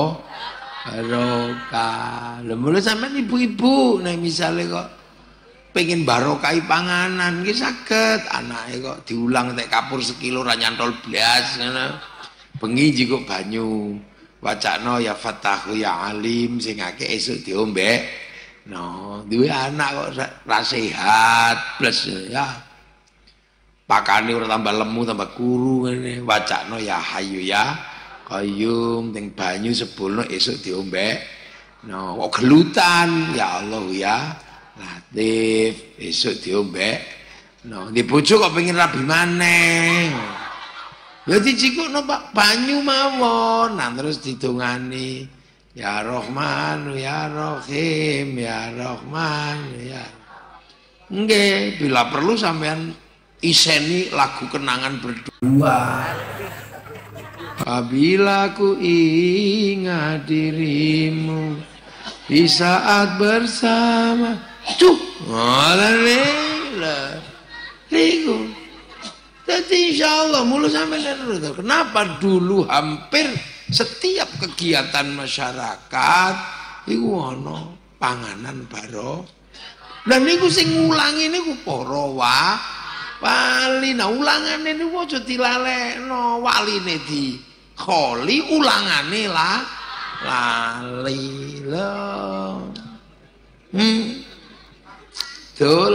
barokah. Lha mulai sampean ibu-ibu nek misale kok pengen barokai panganan nggih saged, anake kok diulang tek kapur sekilo ra nyantol blas ngono. Bengi jiko banyu. Wacana ya Fatahu ya Alim sing akeh esuk diombe. No, duwe anak kok ra sehat plus ya pakane ora tambah lemu tambah kuru ngene wacana ya Hayyu ya Qayyum teng banyu sebulno esuk diombek no kok gelutan ya Allah ya Latif esuk diombek no di bojo kok pengen rabi maneh ya dicikukno Pak banyu mawon nah terus didongani ya Rahman ya Rahim ya Rahman ya nggih bila perlu sampean iseni lagu kenangan berdua. Apabila ku ingat dirimu di saat bersama, liku. Jadi insya Allah mulu sampai terus. Kenapa dulu hampir setiap kegiatan masyarakat itu ono panganan baro. Dan niku sing ngulangi niku para wali. Nah ulangane niku aja dilalekno, waline di kholi ulangane lali lho. Dul.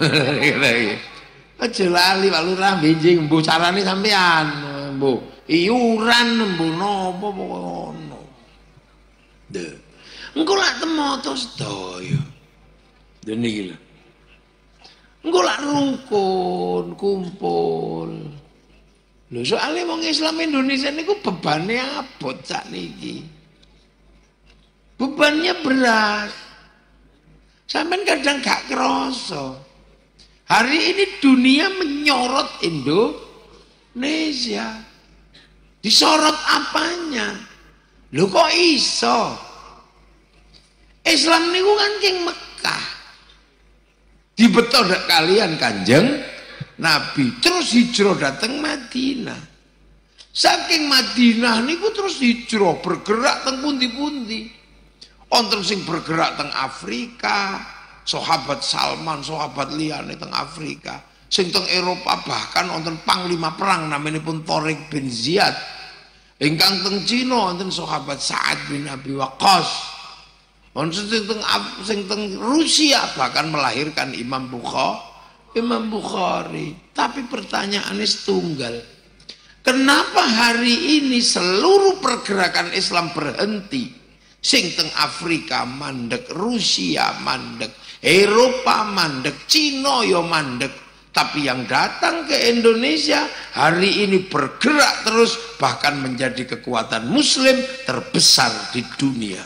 Aja lali Pak Lurah benjing mbuh carane sampean, mbuh iuran mbuh napa ngono. Deh. Engko lak temoto sedaya. Dene iki lho. Engko lak rukun, kumpul. Lho soalnya wong Islam Indonesia niku bebane abot sakniki. Bebannya berat. Sampeyan kadang gak kerasa. Hari ini dunia menyorot Indonesia. Disorot apanya? Lho kok iso? Islam niku kan king Mekah. Dibeto dak kalian Kanjeng Nabi terus hijrah datang Madinah. Saking Madinah niku terus hijrah bergerak teng pundi-pundi. Wonten sing bergerak teng Afrika, sahabat Salman, sahabat liyane teng Afrika. Sing teng Eropa bahkan wonten panglima perang namanipun Tariq bin Ziyad. Ingkang teng Cina wonten sahabat Sa'ad bin Abi Waqqas. Wonten sing teng Rusia bahkan melahirkan Imam Bukhari. Tapi pertanyaannya setunggal. Kenapa hari ini seluruh pergerakan Islam berhenti? Sing teng Afrika mandek, Rusia mandek, Eropa mandek, Cina yo mandek. Tapi yang datang ke Indonesia hari ini bergerak terus bahkan menjadi kekuatan Muslim terbesar di dunia.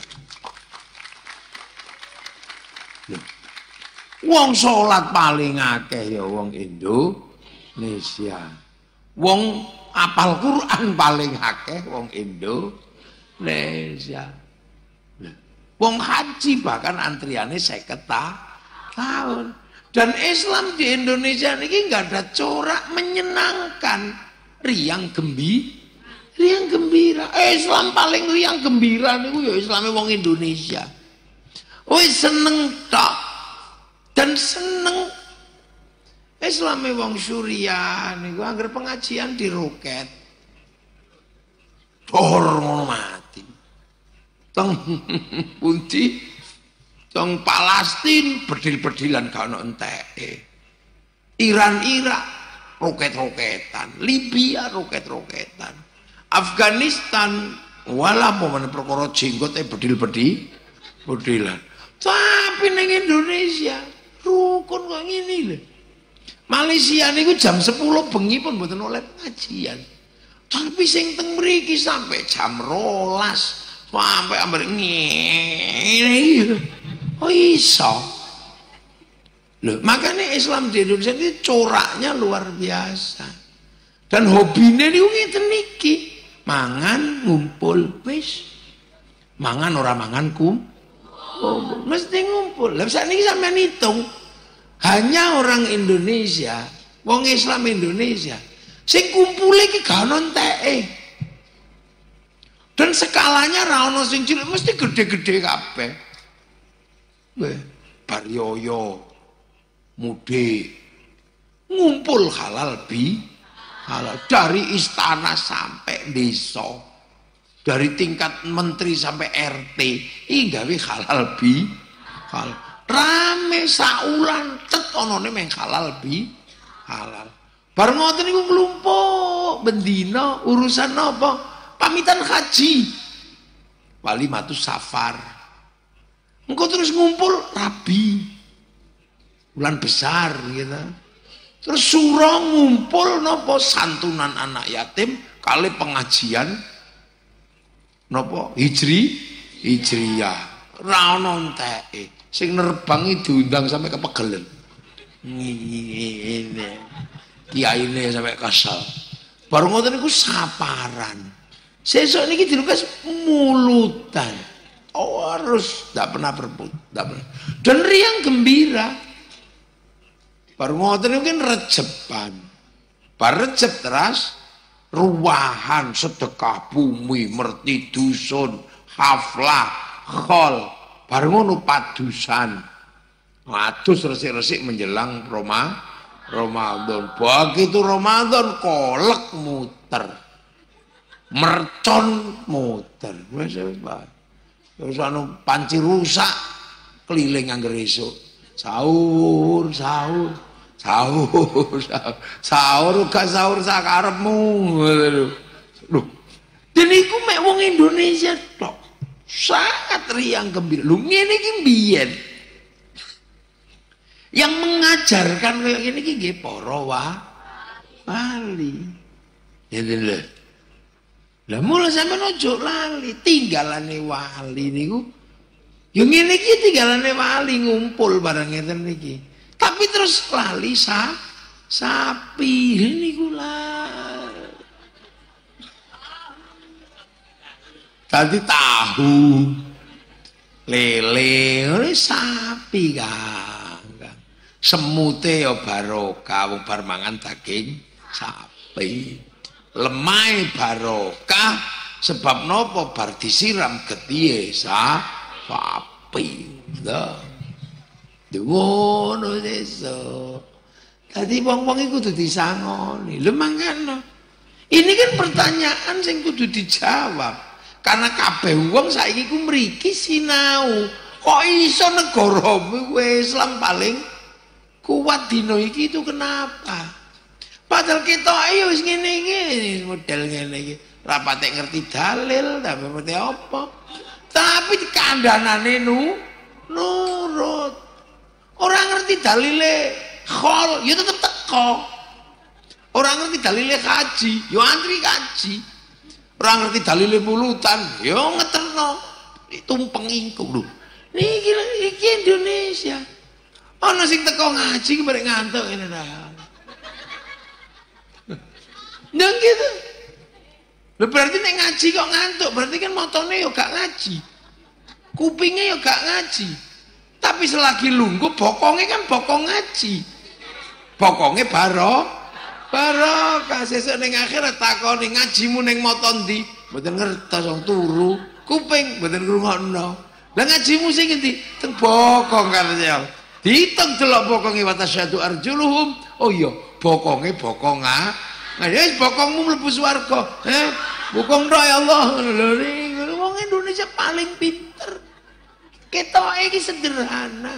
Wong sholat paling akeh ya wong Indonesia. Wong apal Quran paling akeh wong Indonesia. Wong haji bahkan antriannya 50 tahun. Dan Islam di Indonesia ini nggak ada corak menyenangkan, riang gembira. Islam paling riang gembira niku ya Islame wong Indonesia. Wis seneng tok. Dan seneng Islame wong Suriah niku angger pengajian di roket. Dor ngono mati. Teng pundi teng Palestina bedil-bedilan gak ono enteke. Iran Irak roket-roketan, Libya roket-roketan. Afghanistan wala pomane perkara jenggot bedil-bedilan. Tapi ning Indonesia rukun kok ngene lho. Malaysia niku jam 10 bengi pun mboten oleh pengajian. Tapi sing teng mriki sampai jam 12 sampai ambil ngene. Oh iso. Loh, makanya Islam di Indonesia ini coraknya luar biasa. Dan hobine niku ngeten niki, mangan ngumpul wis. Mangan ora mangan mesti ngumpul. Lah sakniki sampean hitung. Hanya orang Indonesia, wong Islam Indonesia sing kumpule iki gak ono enteke. Dan skalanya ra ono sing cilik mesti gede-gede kabeh. Baryoyo, mude, ngumpul halal dari istana sampai desa, dari tingkat menteri sampai RT, ini gawe halal rame saulan tet onone meng halal halal. Bareng ngoten niku nglumpuk bendina urusan apa? Pamitan haji. Wali matu safar. Engko terus ngumpul rabi. Bulan besar gitu. Terus suro ngumpul napa santunan anak yatim kali pengajian napa hijriyah. Ra ono enteke. Sing nerbangi diundang sampai kepegelen. Ngene. Kiyaine sampai kasal. Baru ngoten niku saparan. Sesuk niki dilukas mulutan. Oh, harus tidak pernah berebut, tidak pernah. Dan riang gembira. Baru ngoten niku kan rejepan. Bar rejep teras ruwahan sedekah bumi, merti dusun, haflah, khol. Baru ngono padusan. Adus resik-resik menjelang Ramadan. Begitu Ramadan kolek muter. Mercon muter. Terus anu panci rusak keliling angger esuk. Sahur gak sahur sakarepmu. Loh. Dan iku mek wong Indonesia tok. Sangat riang gembira. Lho ngene iki mbiyen. Yang mengajarkan kayak gini nggih para wali. Ya lho. Lah mula sampeyan ojo lali, tinggalane wali niku. Ya ngene iki tinggalane wali ngumpul bareng ngeten niki. Tapi terus lali sapi niku lah. Tadi tahu lele sapi kan. Semute ya barokah wong bar mangan daging sapi. Lemai barokah sebab nopo bar disiram getihe sapi. Ngono sesuk. Dadi wong-wong iku kudu disangoni. Lho mangkano. Ini kan pertanyaan sing kudu dijawab. Karena kabeh wong saiki ku mriki sinau. Kok iso negaramu Islam paling kuat dino iki itu kenapa? Padahal kita ayo wis ngene-ngene model ngene iki. Ra patek ngerti dalil, tapi ngerti apa. Tapi kandhanane nurut. Ora ngerti dalile khol, ya tetep teko. Ora ngerti dalile kaji, ya antri kaji. Ora ngerti dalile mulutan, ya ngeterno. Tumpeng ingkung lho. Niki Indonesia. Ana sing teko ngaji ki bareng ngantuk ngene ta. Nang gitu. Lha berarti nek ngaji kok ngantuk, berarti kan motone yo gak ngaji. Kupingnya yo gak ngaji. Tapi selagi lungguh bokonge kan bokong ngaji. Bokonge barokah sesuk ning akhirat takoni ngajimu ning moto ndi? Mboten ngertos wong turu, kuping mboten ngrungokno. Lah ngajimu sing endi? Teng bokong kan ya. Dihitung delok bokonge watasyadu arjuluhum. Oh iya, bokonge bokong nah wis bokongmu mlebu swarga. Bokong tok ya Allah. Lho wong Indonesia paling pinter. Ketoke iki sederhana.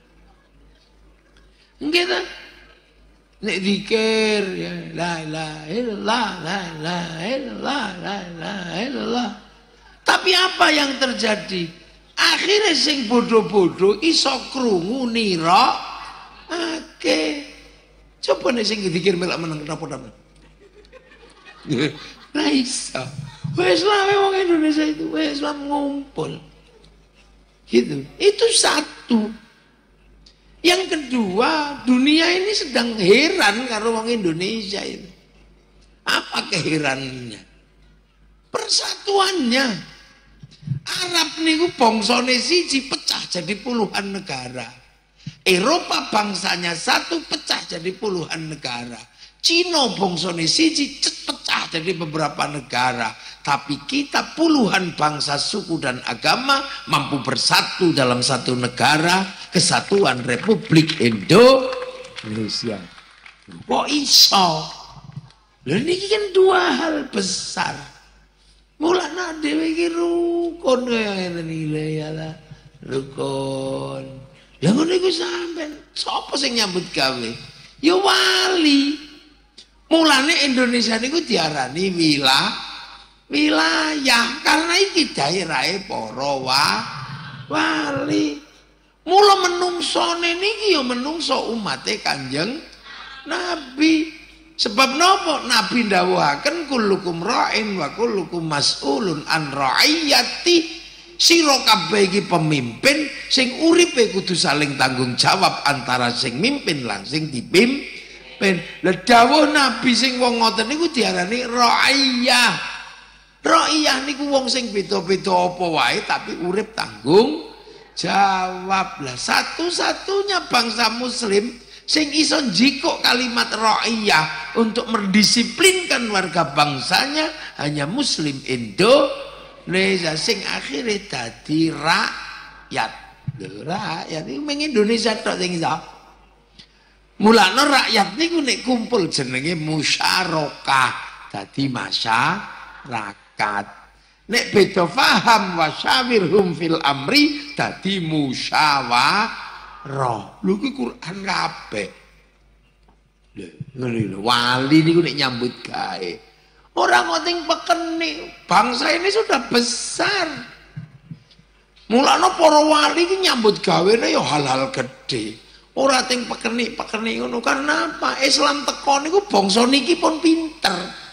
Nggih ta? Nek zikir ya la ilaha illallah, la ilaha illallah, la ilaha illallah. Tapi apa yang terjadi? Akhirnya sing bodoh-bodoh iso krungu nira akeh. Coba nek sing dikir melak meneng kenapa-napa. Lah iso. Wis lah wong Indonesia itu wis ngumpul. Gitu. Itu satu. Yang kedua, dunia ini sedang heran karo wong Indonesia itu. Apa keheranannya? Persatuannya. Arab niku bangsane siji pecah jadi puluhan negara. Eropa bangsanya satu pecah jadi puluhan negara. Cina bangsane siji pecah jadi beberapa negara. Tapi kita puluhan bangsa, suku dan agama mampu bersatu dalam satu negara, Kesatuan Republik Indonesia. Kok iso? Lha niki kan dua hal besar. Mulane dhewe iki rukun ngene nilai ala rukun. Lah ngono iku sampean sapa sing nyambut gawe? Ya wali. Mulane Indonesia niku diarani wilayah karena iki daerahe para wali. Mula menungsone niki ya menungso umate Kanjeng Nabi. Sebab napa? Nabi ndawuhaken kullukum ra'in wa kullukum mas'ulun an ra'iyati. Sira kabeh iki pemimpin sing uripe kudu saling tanggung jawab antara sing mimpin lan sing dipimpin. Lah dawuh Nabi sing wong ngoten niku diarani ra'iyah. Ra'iyah niku wong sing beda-beda apa wae tapi urip tanggung jawab. Lah satu-satunya bangsa muslim sing iso jikok kalimat ra'iyah untuk mendisiplinkan warga bangsanya hanya muslim Indonesia sing akhirnya dadi rakyat. Rakyat ini meng Indonesia tok sing iso. Mulane rakyat niku nek kumpul jenenge musyarakah dadi masyarakat. Nek beda faham wasyawirhum fil amri dadi musyawarah. Lho iki Quran kabeh. Lho wali niku nek nyambut gawe. Orang ngoting pekene, bangsa ini sudah besar. Mulane para wali iki nyambut gawene ya hal-hal gede. Ora ting pekene ngono karena apa? Islam teko niku bangsa niki pun pinter.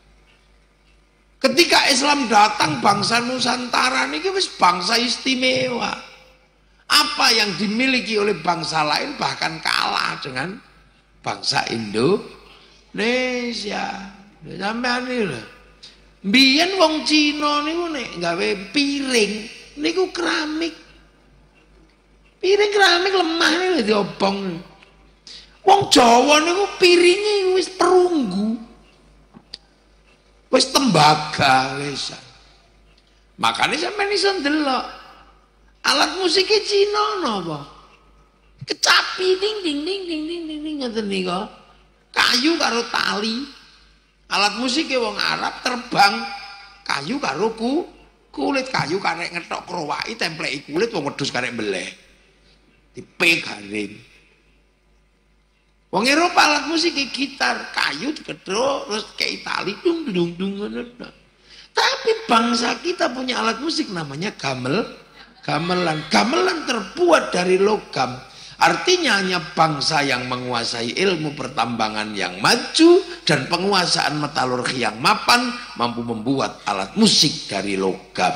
Ketika Islam datang bangsa Nusantara ini wis bangsa istimewa. Apa yang dimiliki oleh bangsa lain bahkan kalah dengan bangsa Indonesia. Sampeyan iki lho. Mbiyen wong Cina niku nek gawe piring niku keramik. Piring keramik lemah niku diobong. Wong Jawa niku piringe wis perunggu. Wis tembaga wis. Makane sampeyan iso ndelok alat musiknya Cina napa? Kecapi ding ding ding ding ding ding ding ngoten nika. Kayu karo tali. Alat musiknya wong Arab terbang kayu karo kulit kayu karek ngetok krowaki templeki kulit wong wedhus karek mbeleh. Dipegaring. Wong Eropa alat musik gitar, kayu digedhok terus kayak tali dung dung dung ngono. Tapi bangsa kita punya alat musik namanya gamelan. Gamelan terbuat dari logam. Artinya hanya bangsa yang menguasai ilmu pertambangan yang maju dan penguasaan metalurgi yang mapan mampu membuat alat musik dari logam.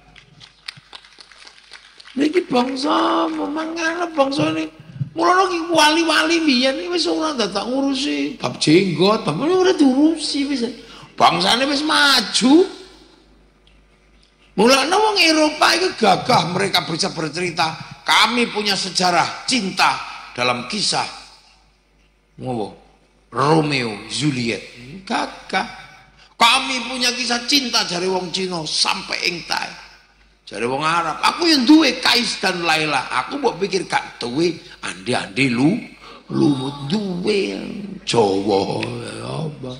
Niki bangsa memangana bangsa ini. Mulane iki wali-wali mbiyen wis ora dadak ngurusi bab jenggot, bab ora diurusi wis. Bangsane wis maju. Mulane wong Eropa itu gagah mereka bisa bercerita, kami punya sejarah cinta dalam kisah ngopo? Romeo Juliet. Gagah. Kami punya kisah cinta dari wong Cina sampai entai. Dari wong Arab, aku yang duwe Kais dan Laila. Aku mbok pikir gak duwe ande-ande lumut duwe Jawa apa.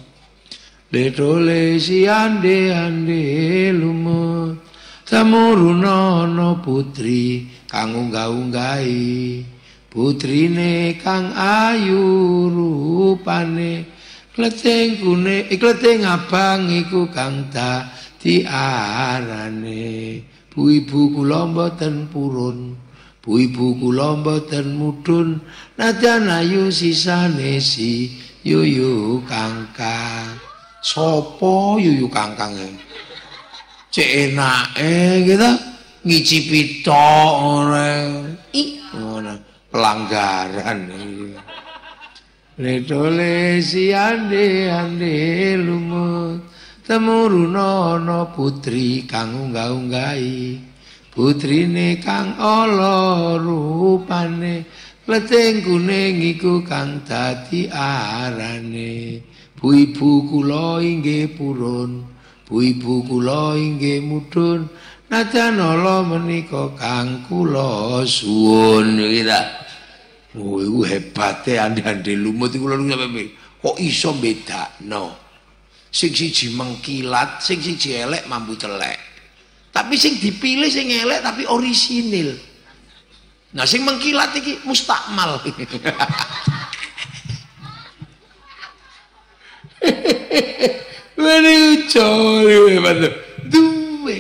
Letole si ande-ande lumut samurunana putri kang unggah-unggahi. Putrine kang ayu rupane kleting abang iku kang dadi arane. Bu ibu kula mboten purun, bu ibu kula mboten mudhun, najan ayu sisane si yuyu kangkang. Sopo yuyu kangkang? Cek enake gitu, ngicipi tok ora. Ngono pelanggaran iki. Letole si ande lumut. Temurunana putri kang unggah-unggahi. Putrine kang ala rupane kleting kuning iku kang dadi arane. Bu ibu kula inggih purun, bu ibu kula inggih mudhun, najan ala menika kang kula suwun. Oh, iku hebate ande-ande lumut iku lho sampe kok iso bedakno. Sing siji mengkilat, sing siji elek mambu telek. Tapi sing dipilih sing elek tapi orisinil. Nah sing mengkilat iki mustakmal. Duwe.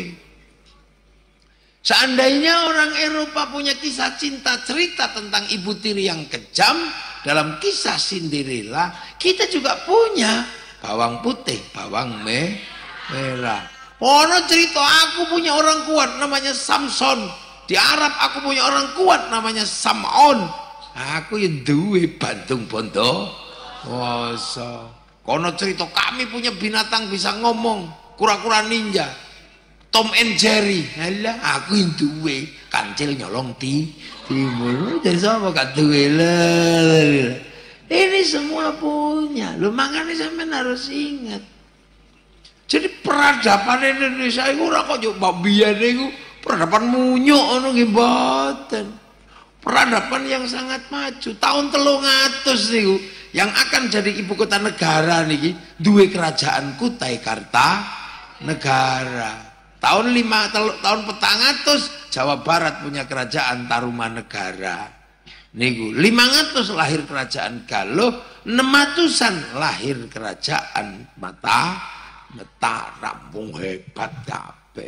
Seandainya orang Eropa punya kisah cinta cerita tentang ibu tiri yang kejam dalam kisah Cinderella, kita juga punya bawang putih, bawang merah. Ono cerita aku punya orang kuat namanya Samson. Di Arab aku punya orang kuat namanya Sam'on. Aku yang duwe Bantung Bondo. Wasa. Kono cerita kami punya binatang bisa ngomong, kura-kura ninja, Tom and Jerry. Alah, aku yang duwe kancil nyolong timur. Jadi sama gak duwe lah. Ini semua punya. Lu makanya sampean harus ingat. Jadi peradaban Indonesia itu ora kok yo biyen niku peradaban munyuk ngono nggih mboten. Peradaban yang sangat maju. Tahun 300 niku yang akan jadi ibu kota negara niki duwe kerajaan Kutai Kartanegara. Tahun 400 Jawa Barat punya kerajaan Tarumanegara. Niku 500 lahir kerajaan Galuh, 600-an lahir kerajaan Mataram, wong hebat kabeh.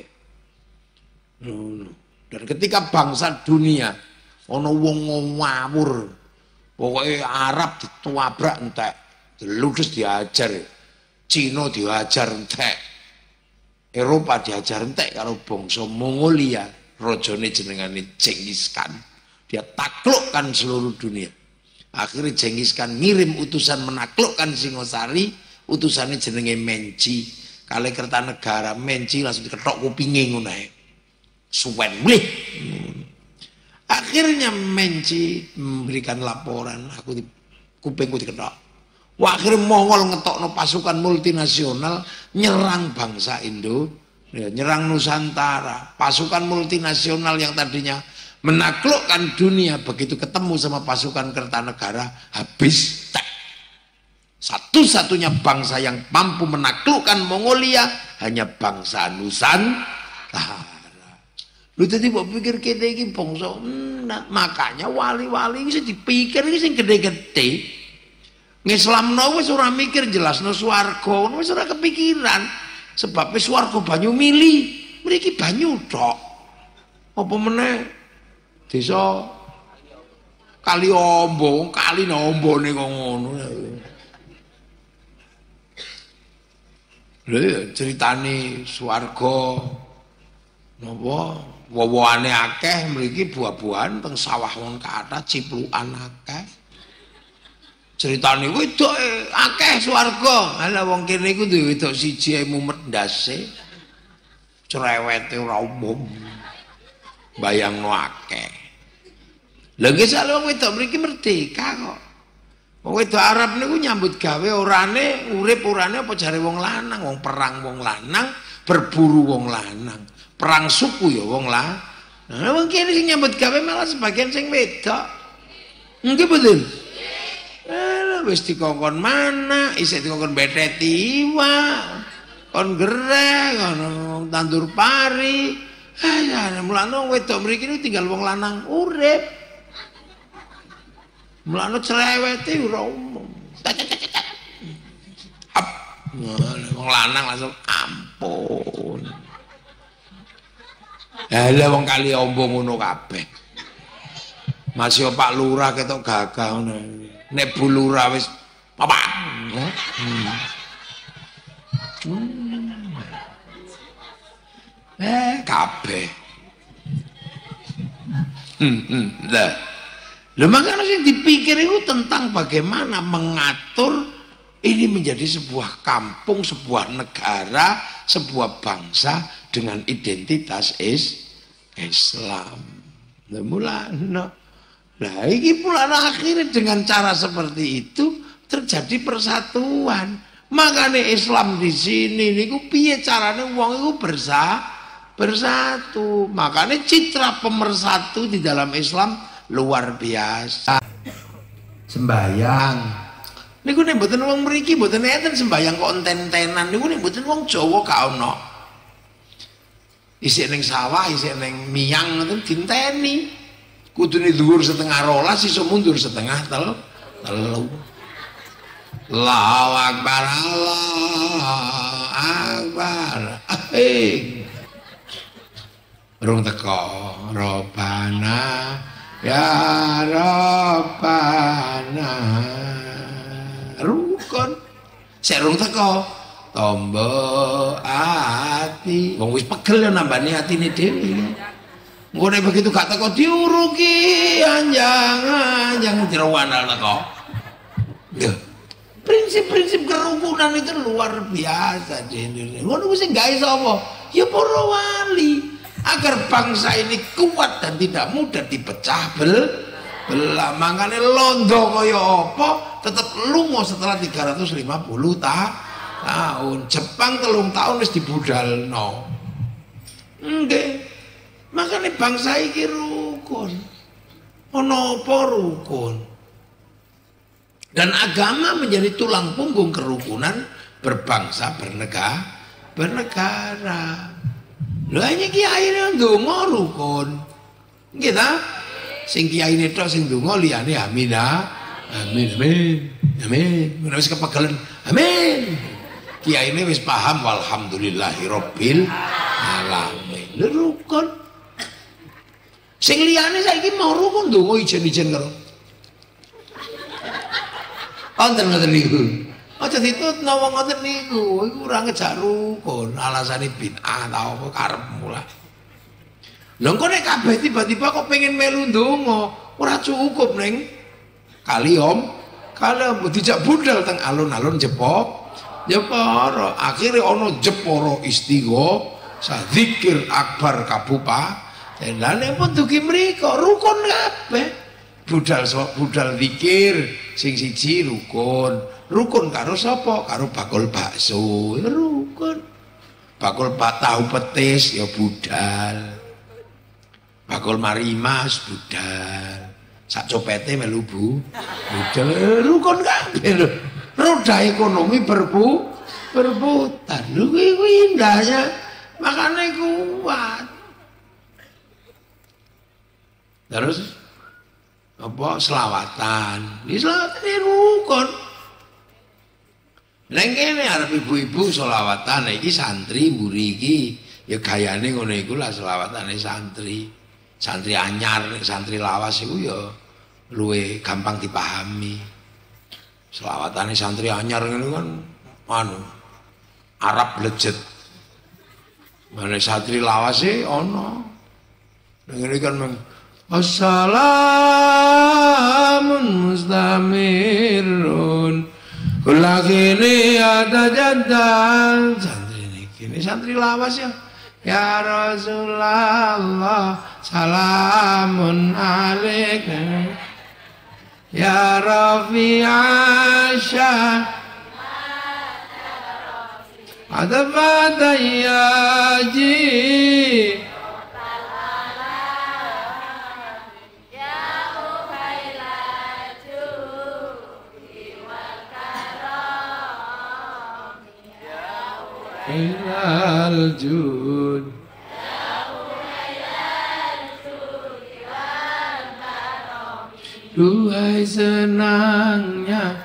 Dan ketika bangsa dunia ana wong ngawur, pokoke Arab dituabrak entek, ludes diajar, Cina diajar entek, Eropa diajar entek karo bangsa Mongolia, rajane jenengane Genghis Khan. Dia taklukkan seluruh dunia. Akhirnya Genghis Khan ngirim utusan menaklukkan Singosari, utusannya jenenge Menci. Kali Kertanegara Menci langsung diketok kupinge ngono ae. Suwen mlih. Akhirnya Menci memberikan laporan, aku di kupingku diketok. Wah, akhirnya Mongol ngetokno pasukan multinasional nyerang bangsa Indo, nyerang Nusantara. Pasukan multinasional yang tadinya menaklukkan dunia begitu ketemu sama pasukan Kertanegara habis tek. Satu-satunya bangsa yang mampu menaklukkan Mongolia hanya bangsa Nusantara. Lu tadi mau pikir kita ini bangsa, makanya wali-wali ini dipikir ini sing gede-gede. Ngislamno wis ora mikir jelasno swarga, wis ora kepikiran. Sebab swarga banyu mili, mriki banyu tok. Apa meneh desa Kali Ombo, kali nombone kok ngono. Lha ceritane swarga napa wowoane akeh mriki buah-buahan teng sawah wong kathah ciplukan akeh. Ceritane wedok akeh swarga. Ala wong kene iku duwe wedok siji mumet ndase. Cerewete ora umum. Bayangno akeh. Lha nggih sak wong wedok mriki merdeka kok. Wong wedok Arab niku nyambut gawe orane urip orane apa jare wong lanang, wong perang wong lanang, berburu wong lanang. Perang suku ya wong lanang. Nah, wong kene sing nyambut gawe malah sebagian sing wedok. Nggih betul. Wis dikongkon mana, isih dikongkon beteti iwak, kon gereh, kon tandur pari. Ya mulane wedok mriki niku tinggal wong lanang urip. Mulane cerewete ora umum. Hap. Wong lanang langsung ampun. Lah wong Kali Ombo ngono kabeh. Masih Pak Lurah ketok gagah ngono. Nek Bu Lurah wis apa? Kabeh. Lah. Lha makanya sing dipikir itu tentang bagaimana mengatur ini menjadi sebuah kampung, sebuah negara, sebuah bangsa dengan identitas Islam. Lah mulane nah, ini pula akhirnya dengan cara seperti itu terjadi persatuan. Makanya Islam di sini niku piye carane wong iku bersatu. Makanya citra pemersatu di dalam Islam luar biasa. Sembayang. Niku nek mboten wong mriki mboten enten sembayang kok enten-entenan. Niku nek mboten wong Jawa ka ono. Isih ning sawah, isih ning miyang ngoten dinteni. Kudune dhuwur setengah rolas iso mundur setengah telu. Allahu Akbar, Allahu Akbar. Rung teko Robana ya Robana rukun sik rung teko tombo ati wong wis pegel ya nambani atine dhewe engko nek begitu gak teko diuruki anjang jerowan teko lho prinsip-prinsip kerukunan itu luar biasa di Indonesia ngono wis gawe sapa ya para wali agar bangsa ini kuat dan tidak mudah dipecah belah. Makanya londo kaya apa tetap lungo setelah 350 tahun. Jepang 3 tahun wis dibudalno. Nggih. Makanya bangsa iki rukun. Ono apa rukun? Dan agama menjadi tulang punggung kerukunan berbangsa bernegara. Lho hanya kiai ini ndonga rukun. Kita sing kiai ini tok sing ndonga liyane amin amin. Wis kepegelen. Amin. Kiai ini wis paham walhamdulillahirabbil alamin. Lho rukun. Sing liyane saiki mau rukun ndonga ijen-ijen karo. Wonten ngoten niku. Aja ditutno wong ngoten niku, iku ora ngejak rukun, alasane bid'ah ta apa karepmu lah. Lha engko nek kabeh tiba-tiba kok pengen melu ndonga, ora cukup ning kali om, kalau dijak budal teng alun-alun Jepara, akhire ana Jepara istighosa zikir akbar kabupaten. Lah nek pun dugi mriko rukun kabeh. Budal zikir sing siji rukun karo sapa? Karo bakul bakso ya rukun. Bakul tahu petis ya budal. Bakul marimas budal. Sak copete melu budal rukun kabeh lho. Roda ekonomi berputar. Lho kuwi indahnya makane kuat. Terus apa selawatan? Di selawatan ini rukun. Neng kene arep ibu-ibu selawatan iki santri mburi iki ya gayane ngono iku lah selawatane santri. Santri anyar, santri lawas iku ya luwe gampang dipahami. Selawatane santri anyar ngene kan anu Arab blejet. Mane santri lawas e ana. Ngene kan Assalamun mustamirun kulakini ada jadan santri ini santri lawas ya ya Rasulullah salamun alaikum ya Rafi Asyah ada badayaji Hilal jud duhai senangnya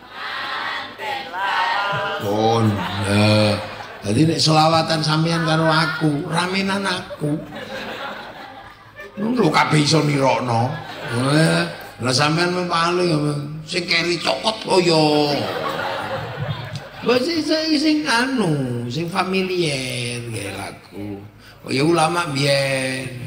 tadi nek selawatan sampean karo aku ramenan aku lho kabeh iso nirokno lah sampean paling sing keri cokot koyo Basi sing anu, sing familiar kayak lagu. Oh ya ulama biyen.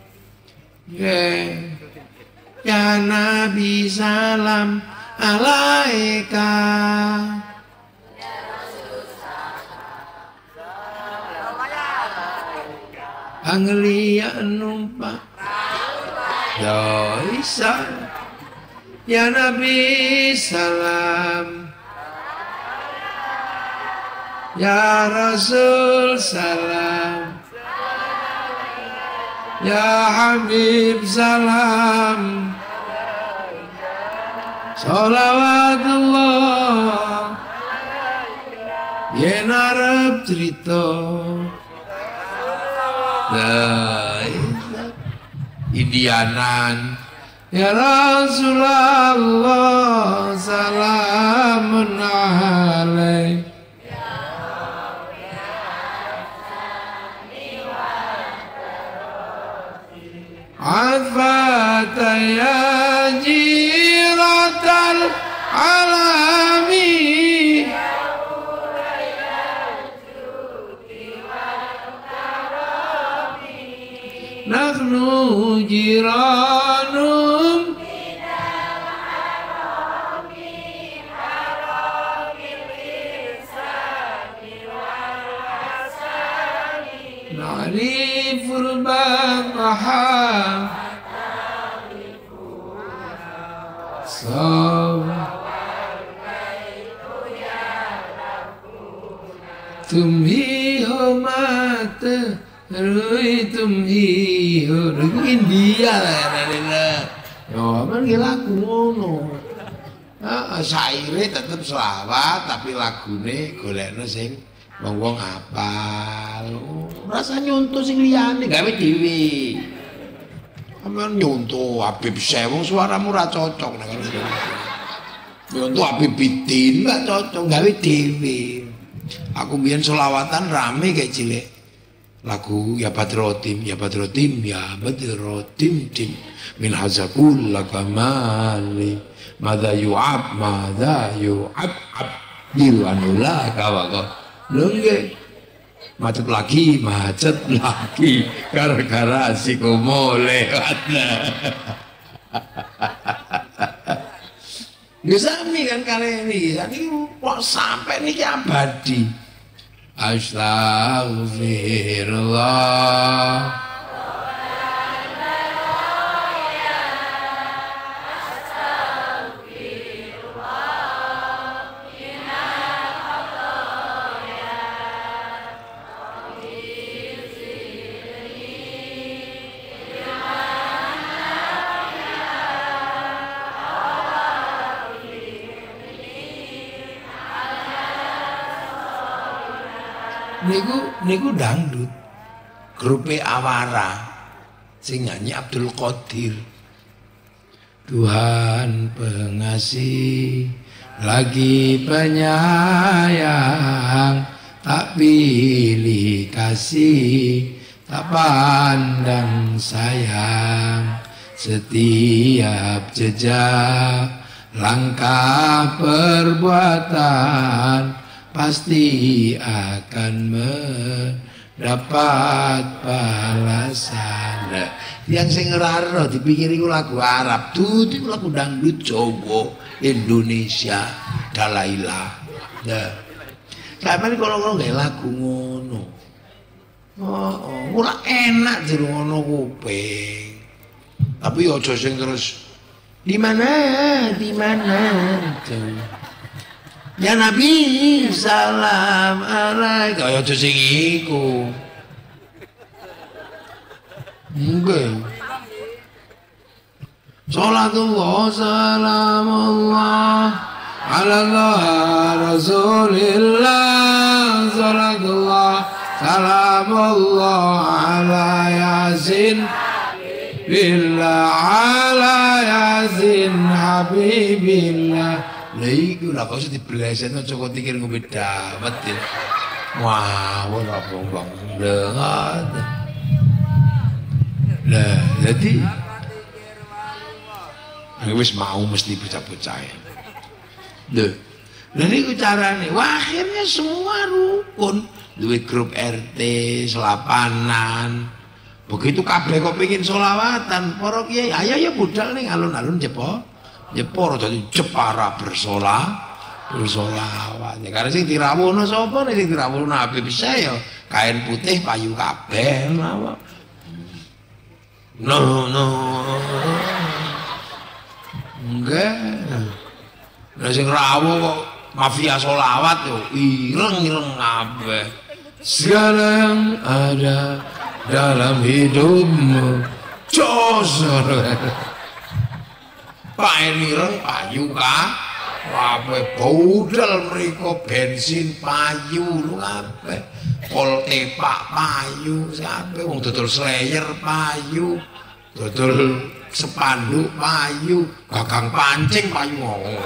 Ya Nabi salam alaika. Ya Rasul salam. Anglia numpak. Ya Isa. Ya Nabi salam. Ya Rasul salam Ya Habib salam Salawatullah Yen arep cerita Indianan Ya Rasulullah salamun alaik. عفات يا جيرة العالم نحن جيران نعرف البقحة Tumhiho mata Rui tumhiho Lagu India lah yo, kan lagu ngono saire tetep selawat tapi lagune golekno sing wong apal rasa nyontoh sing liyane gawe dhewe sampeyan nyontoh Habib Syekh wong suaramu ora cocok nek nyontoh Habib Bidin gak cocok gawe dhewe. Aku biyen selawatan rame kayak cilik. Lagu ya Badrotim, ya Badrotim, ya Badrotim tim min hazakul lakamali madza yu'ab abdil anula kawako. Lho nggih. Macet lagi gara-gara si komo lewat. Ngesami kan kali ini, ini kok sampai ini abadi. Astaghfirullah. Niku dangdut grupe Awara sing nyanyi Abdul Qadir. Tuhan pengasih lagi penyayang, tak pilih kasih, tak pandang sayang. Setiap jejak langkah perbuatan pasti akan mendapat balasan. Yang sing ngeraro dipikir iku lagu Arab, itu lagu dangdut Jawa Indonesia Dalailah. Nah, sampeyan kalau nggak lagu ngono, ora enak dirungono kuping. Tapi aja sing terus di mana. Ya Nabi salam alaik kaya aja sing iku. Nggih. Salatullah salamullah ala Rasulillah. Salatullah salamullah ala Yasin billah ala Yasin habibillah. Lah iku lah kok dibelesen aja kok pikir ngombe dawet ya. Wah, ora bombong. Lah, jadi wis mau mesti bocah-bocah. Lho. Lah niku carane. Wah, akhirnya semua rukun duwe grup RT, selapanan. Begitu kabeh kok pengin selawatan, para kiai, ayo ya budal ning alun-alun jepo. Jepor jadi Jepara bersolawat. Ya karena sing dirawuhno sapa nek sing dirawuhno Habib Syekh ya kain putih payu kabeh mawon. No. Enggak. Lah sing rawuh kok mafia solawat yo ireng-ireng kabeh. Segala yang ada dalam hidupmu jos. Paireng payu kah? Kabeh budal mriko bensin payu lho kabeh. Pol tepak payu kabeh wong dodol slayer payu. Dodol sepanduk payu, gagang pancing payu.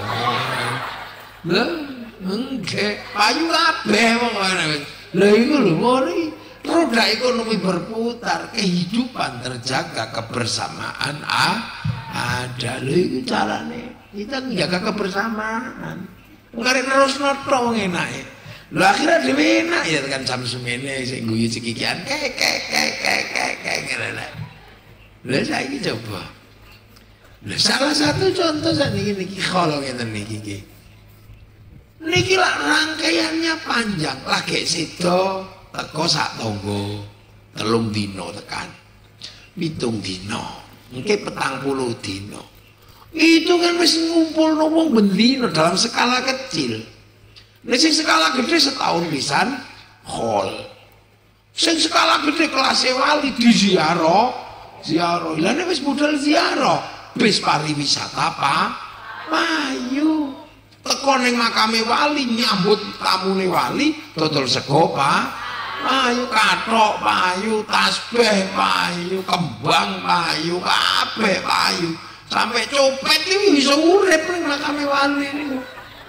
Lha engke payu kabeh pokoke. Lha iku lho ngono iki. Roda ekonomi berputar, kehidupan terjaga, kebersamaan ada. Lho iku carane kita menjaga kebersamaan. Ngare terus noto enake. Lho akhirnya dhewe enak ya kan jam semene sing guyu cekikian kek ngene. Lha saiki coba. Lha salah satu contoh sakniki niki kholo ngeten niki. Niki lak rangkaiannya panjang, lagi sida teko sak tangga 3 dina tekan. 7 dina. Engke 40 dina. Itu kan wis ngumpulno wong bendina dalam skala kecil. Nek sing skala gede setahun pisan khol. Sing skala gede kelas wali di ziarah. Lah nek wis budal ziarah, bis pariwisata payu. Teko ning makame wali nyambut tamune wali, dodol sego payu, kathok payu, tasbih payu, kembang payu, kabeh payu. Sampai copet iki bisa urip ning makame wali niku.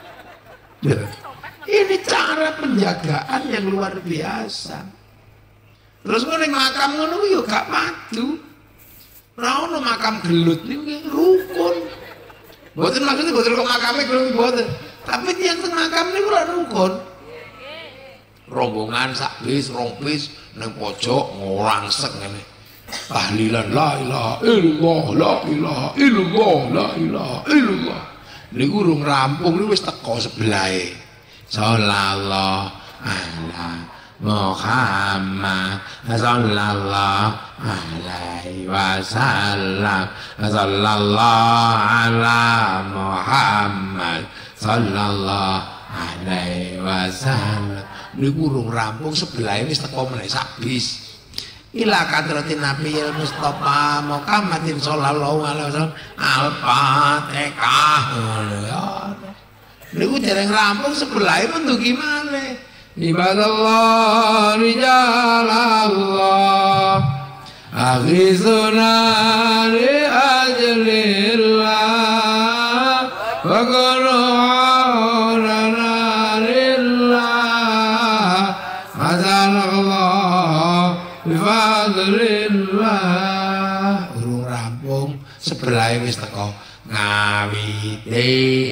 Ini cara penjagaan yang luar biasa. Terus ning makam ngono kuwi yo gak padu. Ora ono makam gelut niku rukun. Mboten maksudnya mboten kok makame gelut mboten. Tapi tiyang teng makam niku ora rukun. Rombongan sak bis, rong bis ning pojok ngorangsek ngene. Tahlilan la ilaha illallah, la ilaha illallah, la ilaha illallah. Niku urung rampung niku wis teko sebelahe. Sallallahu ala Muhammad sallallahu alaihi wasallam sallallahu ala Muhammad sallallahu alaihi wasallam. Niku urung rampung sebelahe wis teko meneh sak bis. Ila kadratin Nabiyil Mustafa Muhammadin sallallahu alaihi wasallam al-Fatihah. Niku dereng rampung sebelahe pun gimana? Ibadallah rijalallah aghizuna li ajlillah wa qur'ana lillah azanallah bifadlillah. Urung rampung sebelahe wis teko ngawiti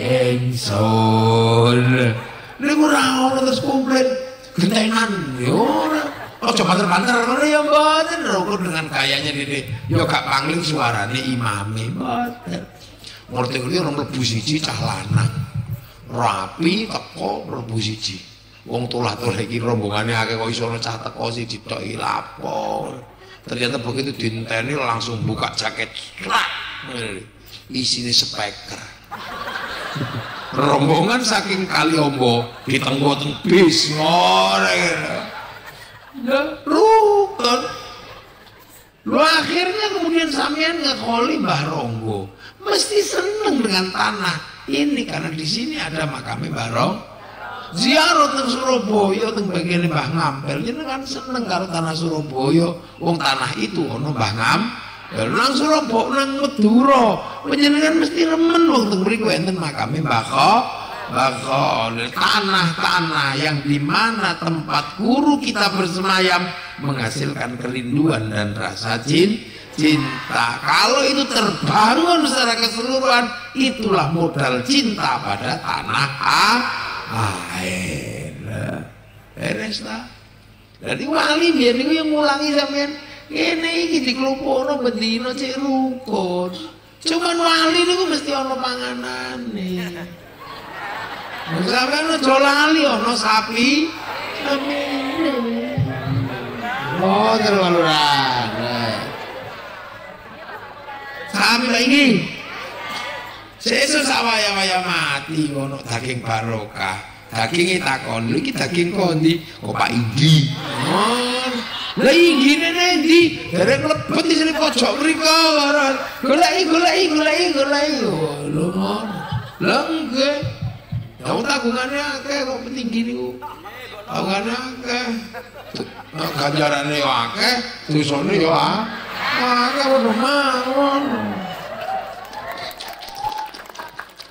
ingsun. Niku ora ono terus komplain gentenan yo ora. Aja banter-banter ngono ya mboten rukun dengan gayanya dene. Yo gak pangling suarane imame mboten. Ngerti-ngerti orang mlebu siji cah lanang. Rapi teko mlebu siji. Wong tulah-tulah iki rombongane akeh kok iso ono cah teko siji tok iki lapo. Ternyata begitu diinteni langsung buka jaket. Isine speaker. Rombongan saking Kaliombo ditenggo-teng bis ngoreng. Rukun. Lu akhirnya kemudian sampean ngekoli Mbah Ronggo. Mesti seneng dengan tanah ini karena di sini ada makamnya Mbah Ronggo. Ziarah teng Surabaya teng bagian Mbah Ngampel. Jenengan seneng karo tanah Surabaya. Wong tanah itu ono Mbah Ngampel. Nang Surabaya nang Madura panjenengan mesti remen wong teng mriku enten makame Mbah Kho. Tanah-tanah yang dimana tempat guru kita bersemayam menghasilkan kerinduan dan rasa cinta. Kalau itu terbangun secara keseluruhan, itulah modal cinta pada tanah air. Beres lah. Jadi wali biar niku yang ngulangi sampean. Ini iki dikelompokno bendina cek rukun. Cuman wali niku mesti ana panganane. Sampeyan aja lali ana sapi. Oh, terlaluan. Sapi lagi. Sesuk sawaya-waya mati ngono daging barokah. Daginge takon, lho iki daging kondi? Kok Pak Inggi. Lah inggine nendi? Derek mlebet di sini pojok mriko. Goleki. Lho ngono. Lah nggih. Ya tanggungannya akeh kok petinggi niku. Tanggungannya akeh. Ganjarane yo akeh, dosane yo akeh padha mawon.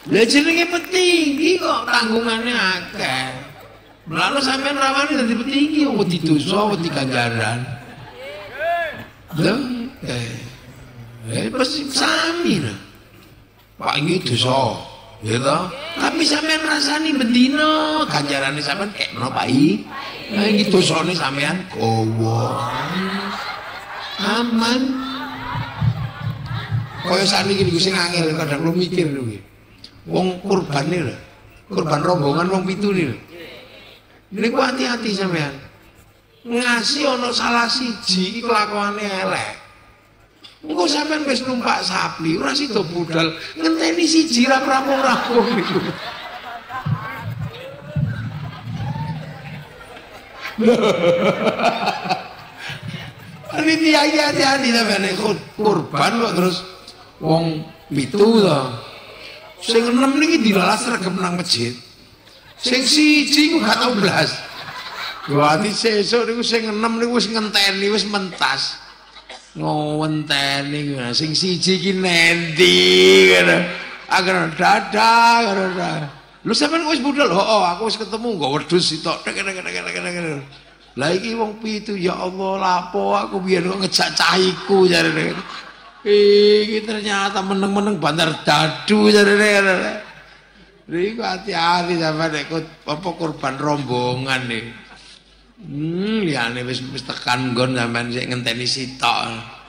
Lah jenenge petinggi kok tanggungannya akeh. Lalu sampean rawani dadi petinggi wedi dosa, wedi ganjaran. Lho, pasti sami lah. Pak iki dosa, ya toh. Tapi sampean rasani bendina ganjarane sampean kekno Pak iki. Nah iki dosane sampean gowo. Aman. Kaya saniki niku sing angel kadang lu mikir niku. Wong kurbane lho. Kurban rombongan wong 7 niku. Niku hati-hati sampean. Ngasih ana salah siji iki kelakuane elek. Engko sampean wis numpak sapi, ora sida budal, ngenteni siji ra rampung-rampung niku. Ini hati-hati sampean kurban kok terus wong 7 to. Sing 6 niki dilalas regep nang masjid. Sing siji ku gak tau blas. Berarti sesuk niku sing 6 niku wis ngenteni wis mentas. Ngenteni sing siji ki nendi ngono. Agar dadah ngono. Lu sampean wis budal, "Oh, aku wis ketemu nggo wedhus sitok." Lah iki wong 7 ya Allah lapo aku biyen kok ngejak cahiku jarene. Iki ternyata meneng-meneng bandar dadu jarene. Riku hati-hati sampean nek apa kurban rombongan nih. Liyane wis tekan nggon sampean sik ngenteni sitok.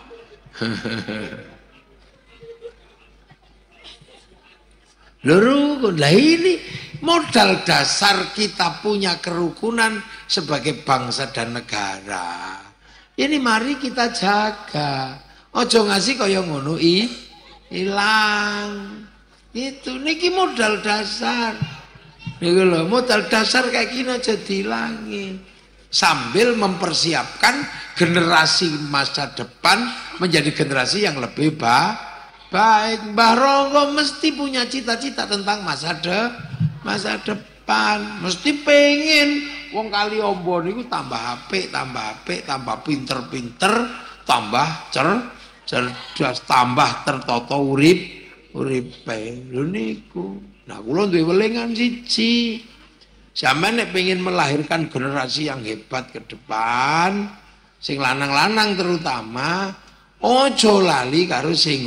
Lho, lah ini modal dasar kita punya kerukunan sebagai bangsa dan negara. Ini mari kita jaga. Ojo ngasih kaya ngono ilang. Itu niki modal dasar. Niku lho, modal dasar kayak gini aja dilangi. Sambil mempersiapkan generasi masa depan menjadi generasi yang lebih baik. Mbah Ronggo mesti punya cita-cita tentang masa depan. Mesti pengen wong kali ombo niku tambah apik, tambah pinter-pinter, tambah cerdas, tambah tertata uripe. Lho niku. Nah, kula duwe welingan siji. Sampeyan nek pengin melahirkan generasi yang hebat ke depan, sing lanang-lanang terutama, ojo lali karo sing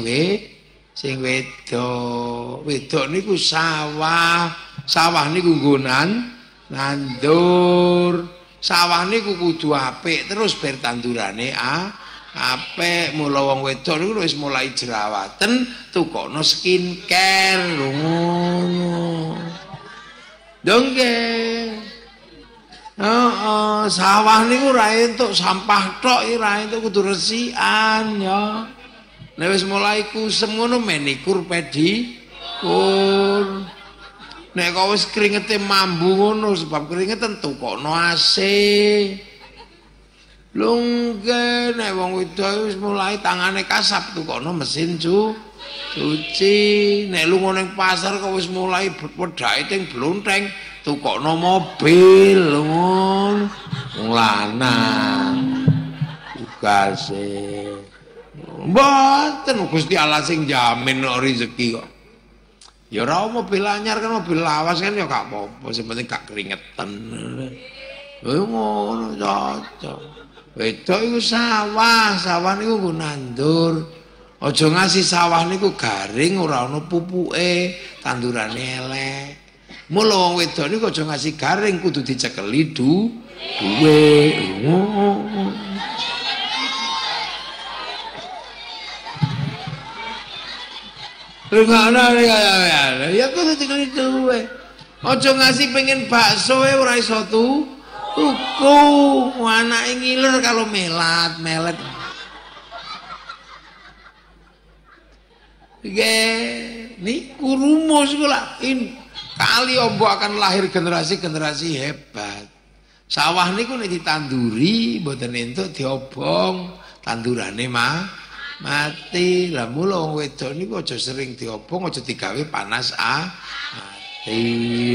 wedok. Wedok niku sawah niku nggonan nandur. Sawah niku kudu apik terus ber tandurane apik. Mula wong wedok niku wis mulai jerawatan tukokno skincare lho ngono. Dongke. Sawah niku ra entuk sampah tok, ra entuk kudu resikan ya. Nek wis mulai kusem ngono menikur pedikur. Nek kok wis kringete mambu ngono sebab keringetan tukokno AC. Lungge nek wong wedok wis mulai tangane kasap tukokno mesin cuci. Nek lunga ning pasar kok wis mulai wedake ting blonteng tukokno mobil ngono. Wong lanang tugase. Mboten Gusti Allah sing jamin kok rezeki kok. Ya ora mobil anyar kan mobil lawas kan ya gak apa-apa, sing penting gak keringetan. Ngono cocok. Wedok iku sawah niku nggo nandur. Aja ngasih sawah niku garing ora ana pupuke, tandurane elek. Mula wong wedok niku aja ngasih garing kudu dicekeli duwe. Ya kudu dicekeli duwe. Aja ngasih pengen bakso ora iso tuku. Anake ngiler kalau melet. Niku rumus kula kali ombo akan lahir generasi hebat. Sawah niku nek ditanduri mboten entuk diobong, tandurane mati. Lah mula wong wedok niku aja sering diobong, aja digawe panas mati.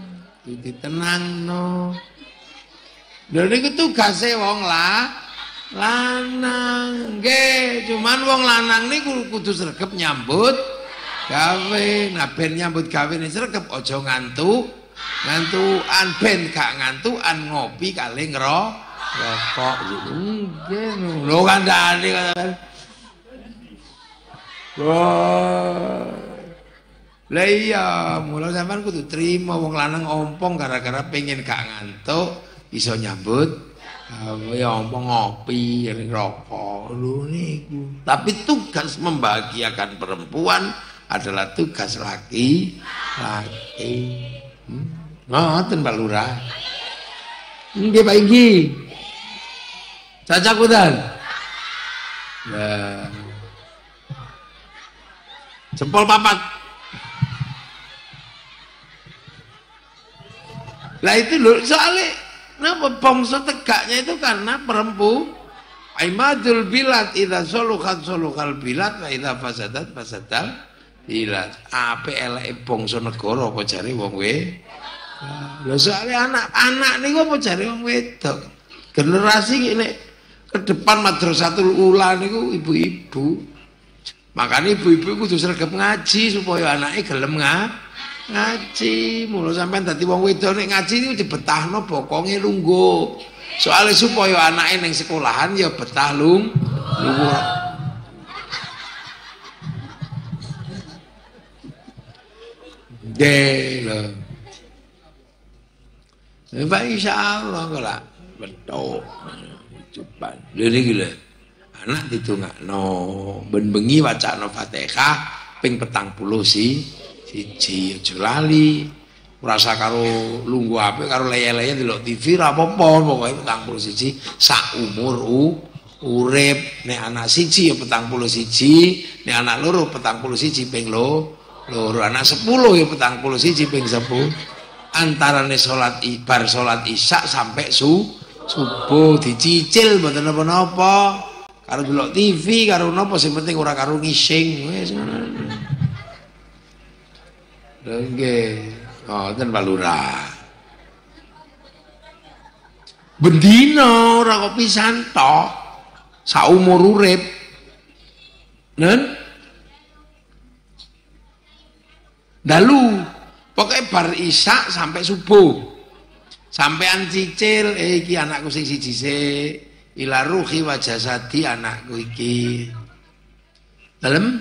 Ditenangno. Lha niku tugase wong lanang nggih, cuman wong lanang niku kudu sregep nyambut gawe. Nah ben nyambut gawe ne sregep aja ngantukan, ben gak ngantukan ngopi kali ngerokok. Nggih lho kandhane kan. Wah. Lah iya, mula sampean kudu trima wong lanang ompong gara-gara pengen gak ngantuk iso nyambut ya ompong ngopi ngerokok lho niku. Tapi tugas membahagiakan perempuan adalah tugas laki. Ngoten Pak Lurah. Nggih Pak Inggi. Cacakutan. Nah. Jempol papat. Lah itu loh, soalnya kenapa bangsa tegaknya itu karena perempuan. Aimadul bilad idza solukat solukal bilad wa idza fasadat fasadal bilad. Ape eleke bangsa negara apa jare wong lho soalnya anak-anak niku apa jare wong wedok. Generasi ini ke depan Madrasatul Ula niku ibu-ibu. Makanya ibu-ibu kudu sregep ngaji supaya anaknya gelem ngaji. Mula sampean dadi wong wedok nek ngaji niku dibetahno bokonge lungguh. Soale supaya anake ning sekolahan ya betah lungguh. Lho. Pak insyaallah kala betul. Coba. Lha niki lho. Anak ditungakno ben bengi wacana Fatihah ping 40 siji aja lali. Rasa karo lungguh apik karo leye-leye delok TV ra apa-apa pokoke 41 sak umur urip. Nek anak siji ya 41, nek anak loro 41 ping loro, anak 10 ya 41 ping 10. Antarane salat bar salat isya sampai subuh dicicil mboten napa-napa. Karo delok TV karo napa sing penting ora karo ngising wis ngono. Lha nggih, ngoten Pak Lurah. Bendina ora kok pisan tok. Saumur urip. Nen? Dalu pokoke bar isya sampai subuh. Sampean cicil iki anakku sing siji sik. Ila ruhi wa jasadi anakku iki. Dalem?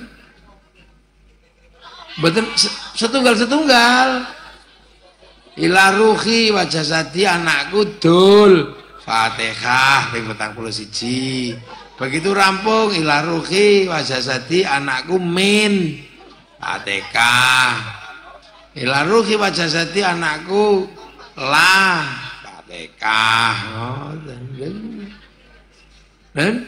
Betul setunggal. Ila ruhi wa jasadi anakku dul. Fatihah ping 41. Begitu rampung ila ruhi wa jasadi anakku min. Fatihah. Ila ruhi wa jasadi anakku la. Fatihah. Oh, dan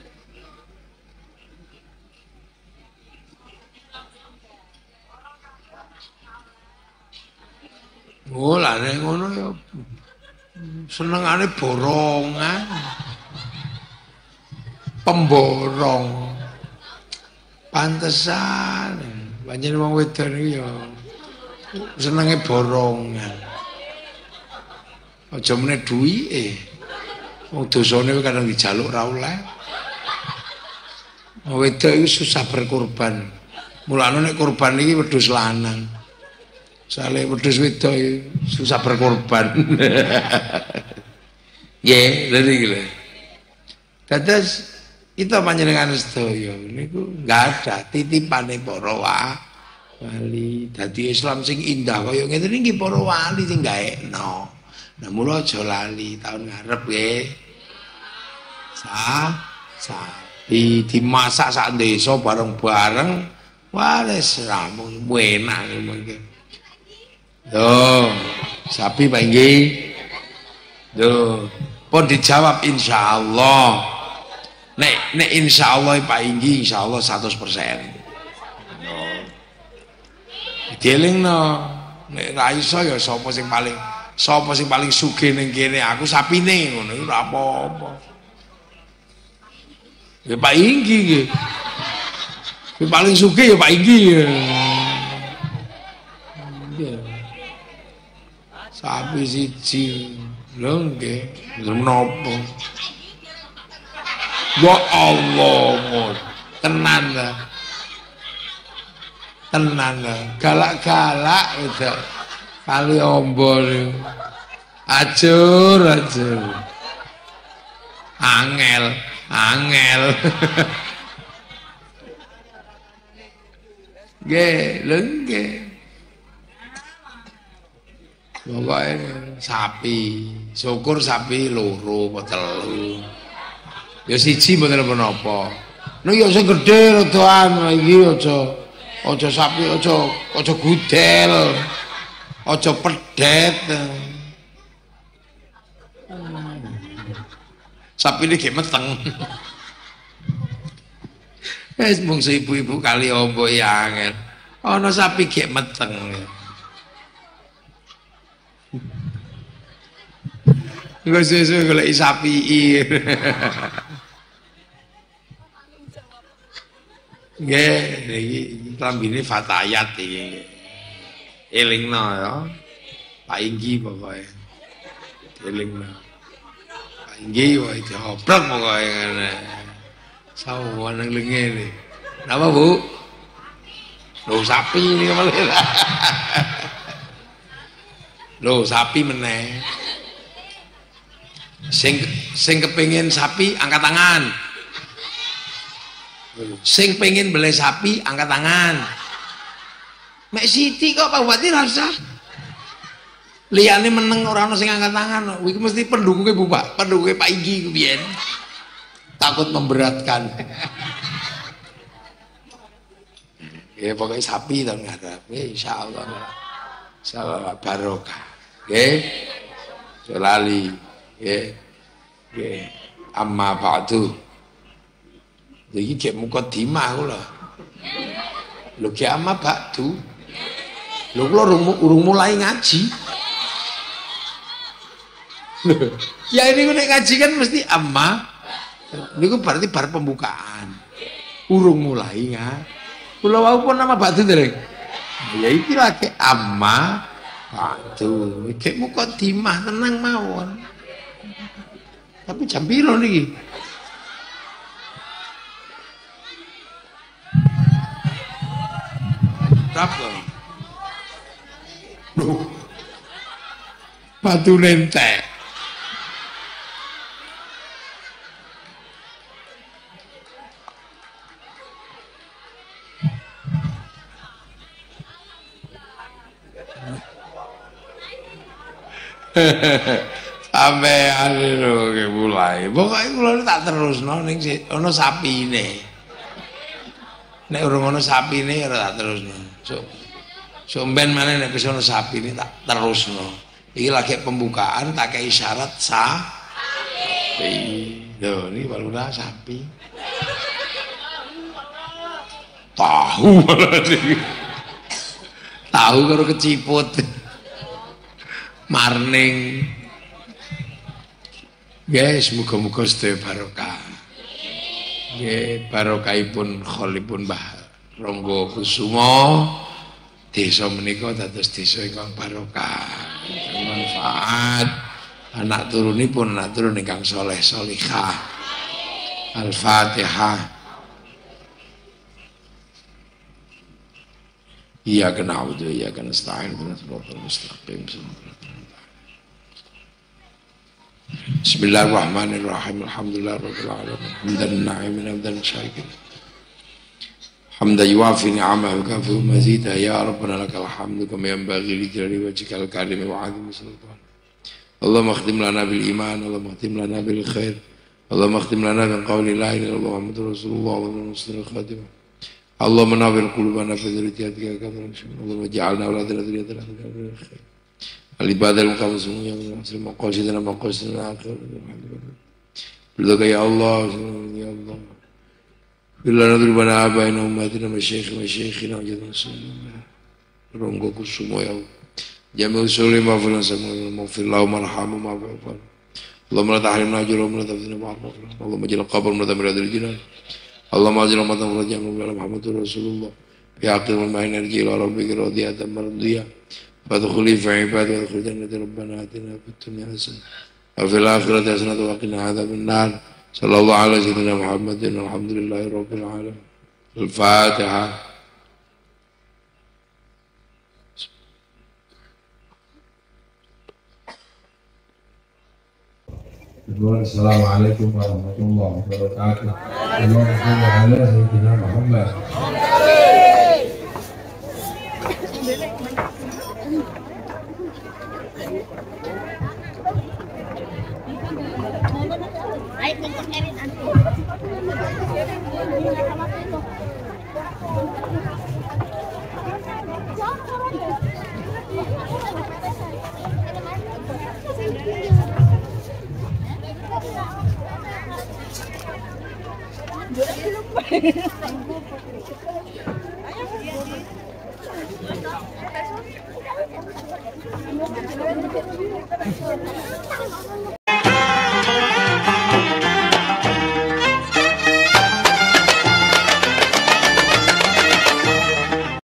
mulane ngono ya senengane borongan pemborong pantesan banyak wong wedok niku ya senenge borongan aja meneh duwike. Wong dosane kadang dijaluk ra oleh. Wedok iku susah berkorban. Mulane nek korban iki wedhus lanang. Soale wedhus wedok susah berkorban. Nggih, lha iki lho. Dados kita panjenengan sedaya niku enggak ada titipane para wali. Dadi Islam sing indah kaya ngene iki para wali sing gaekno. Nah mula aja lali tahun ngarep nggih. Sapi dimasak sak desa bareng-bareng. Wah wis rampung enak mengke. Lho, sapi Pak Inggi. Lho, pun dijawab insyaallah. Nek insyaallah Pak Inggi insyaallah 100%. Lho. Dielingno nek ra iso ya sapa sing paling sugih ning kene aku sapine ngono iku ora apa-apa. Ya Pak Inggi nggih. Sing paling sugih ya Pak Inggi. Sapi siji lho nggih, menapa. Ya Allah, tenan lah. Tenan lah. Galak-galak udah kali ombo niku. Ajur. Angel. Nggih. Pokoke sapi, syukur sapi loro apa telu. Ya siji mboten napa-napa. Nek ya sing gedhe rada iki aja sapi aja gudel. Aja pedet. Sapi ini kayak meteng. Wis mung ibu-ibu kali ombo ya angel. Ana sapi kayak meteng. Engko sesuk golek sapi. Nggih, iki klambine Fatayat iki. Elingno ya. Pak Inggi pokoke. Elingno. Pak Inggi wae diobrok pokoke ngene. Sawan nang lengene. Napa, Bu? Lho sapi ini malah. Lho sapi meneh. Sing kepengin sapi angkat tangan. Sing pengen beli sapi angkat tangan. Mek Siti kok Pak Bupati rasa. Liyane meneng ora ono sing angkat tangan. Iki mesti pendukungnya Bu Pak, pendukungnya Pak Inggi ku biyen. Takut memberatkan. Ya pokoknya sapi tahun ngarep. Ya insyaallah. Insyaallah barokah. Nggih. Lali. Nggih. Amma ba'du. Iki gek mukadimah aku lho. Lho gek amma ba'du. Lho kula urung mulai ngaji. Ya ini nek ngaji kan mesti amma. Niku berarti bar pembukaan. Urung mulai ngaji. Kula wau pun nama ba'du dereng. Ya iki lagi amma ba'du. Gek mukadimah tenang mawon. Tapi jam piro niki? Berapa? Batu nentek. Sampai anu mulai. Pokoknya kula tak terusno ning ana sapine. Nek urung ana sapine ora tak terusno. Somben mana nek wis ana sapine tak terusno. Iki lagi pembukaan tak kei syarat sapi. Lho niki balura sapi. Tahu malah niki. Tahu karo keciput. Marning. Guys, muga-muga sedaya barokah. Nggih, barokahipun kholipun Mbah Ronggo Kusumo. Desa menika dados desa ingkang barokah, manfaat. Anak turunipun anak turun ingkang saleh salihah. Al-Fatihah. Iyyaka na'budu wa iyyaka nasta'in ihdinas siratal mustaqim. Bismillahirrahmanirrahim. Alhamdulillahirabbil alamin. Hamdan na'imin hamdan syakirin. Hamda yuwafi ni'amahu kafi mazidah. Ya Rabbana lakal hamdu kama yanbaghi li jalali wajhikal karim wa 'azimi sultan. Allahumma khtim lana bil iman, Allahumma khtim lana bil khair. Allahumma khtim lana bi qawli la ilaha illallah Muhammadur Rasulullah wa husnul khatimah. Allahumma nawwir qulubana bi dzurriyyatika kama tusyib. Allahumma ij'alna awladana dzurriyyatan bil khair. Al-ibadah al-muqaddasah yang muslim maqasidana maqasidana akhir. Berdoa ya Allah, ya Allah. Bila nadribana abaina ummatina masyayikhina wajadna sallallahu. Ronggo Kusumo ya Allah. Jami usuli maafuna sama maafillahu marhamu maafillahu. Allahumma la tahrimna ajrahum la tafdina ma'arraf. Allahumma jala qabr mudamir adil jinan. Allahumma ajra matam rajam ala Muhammadur Rasulullah. Ya aqim al-ma'in arji ila rabbika radiyatan mardiyah. Fadkhuli fi ibadi wa khudana rabbana atina fid dunya hasanah wa fil akhirati hasanah wa qina adzaban nar. Sallallahu alaihi sayyidina Muhammadin alhamdulillahi rabbil alamin. Al-Fatihah. Assalamualaikum warahmatullahi wabarakatuh. Allahumma shalli ala sayyidina Muhammad.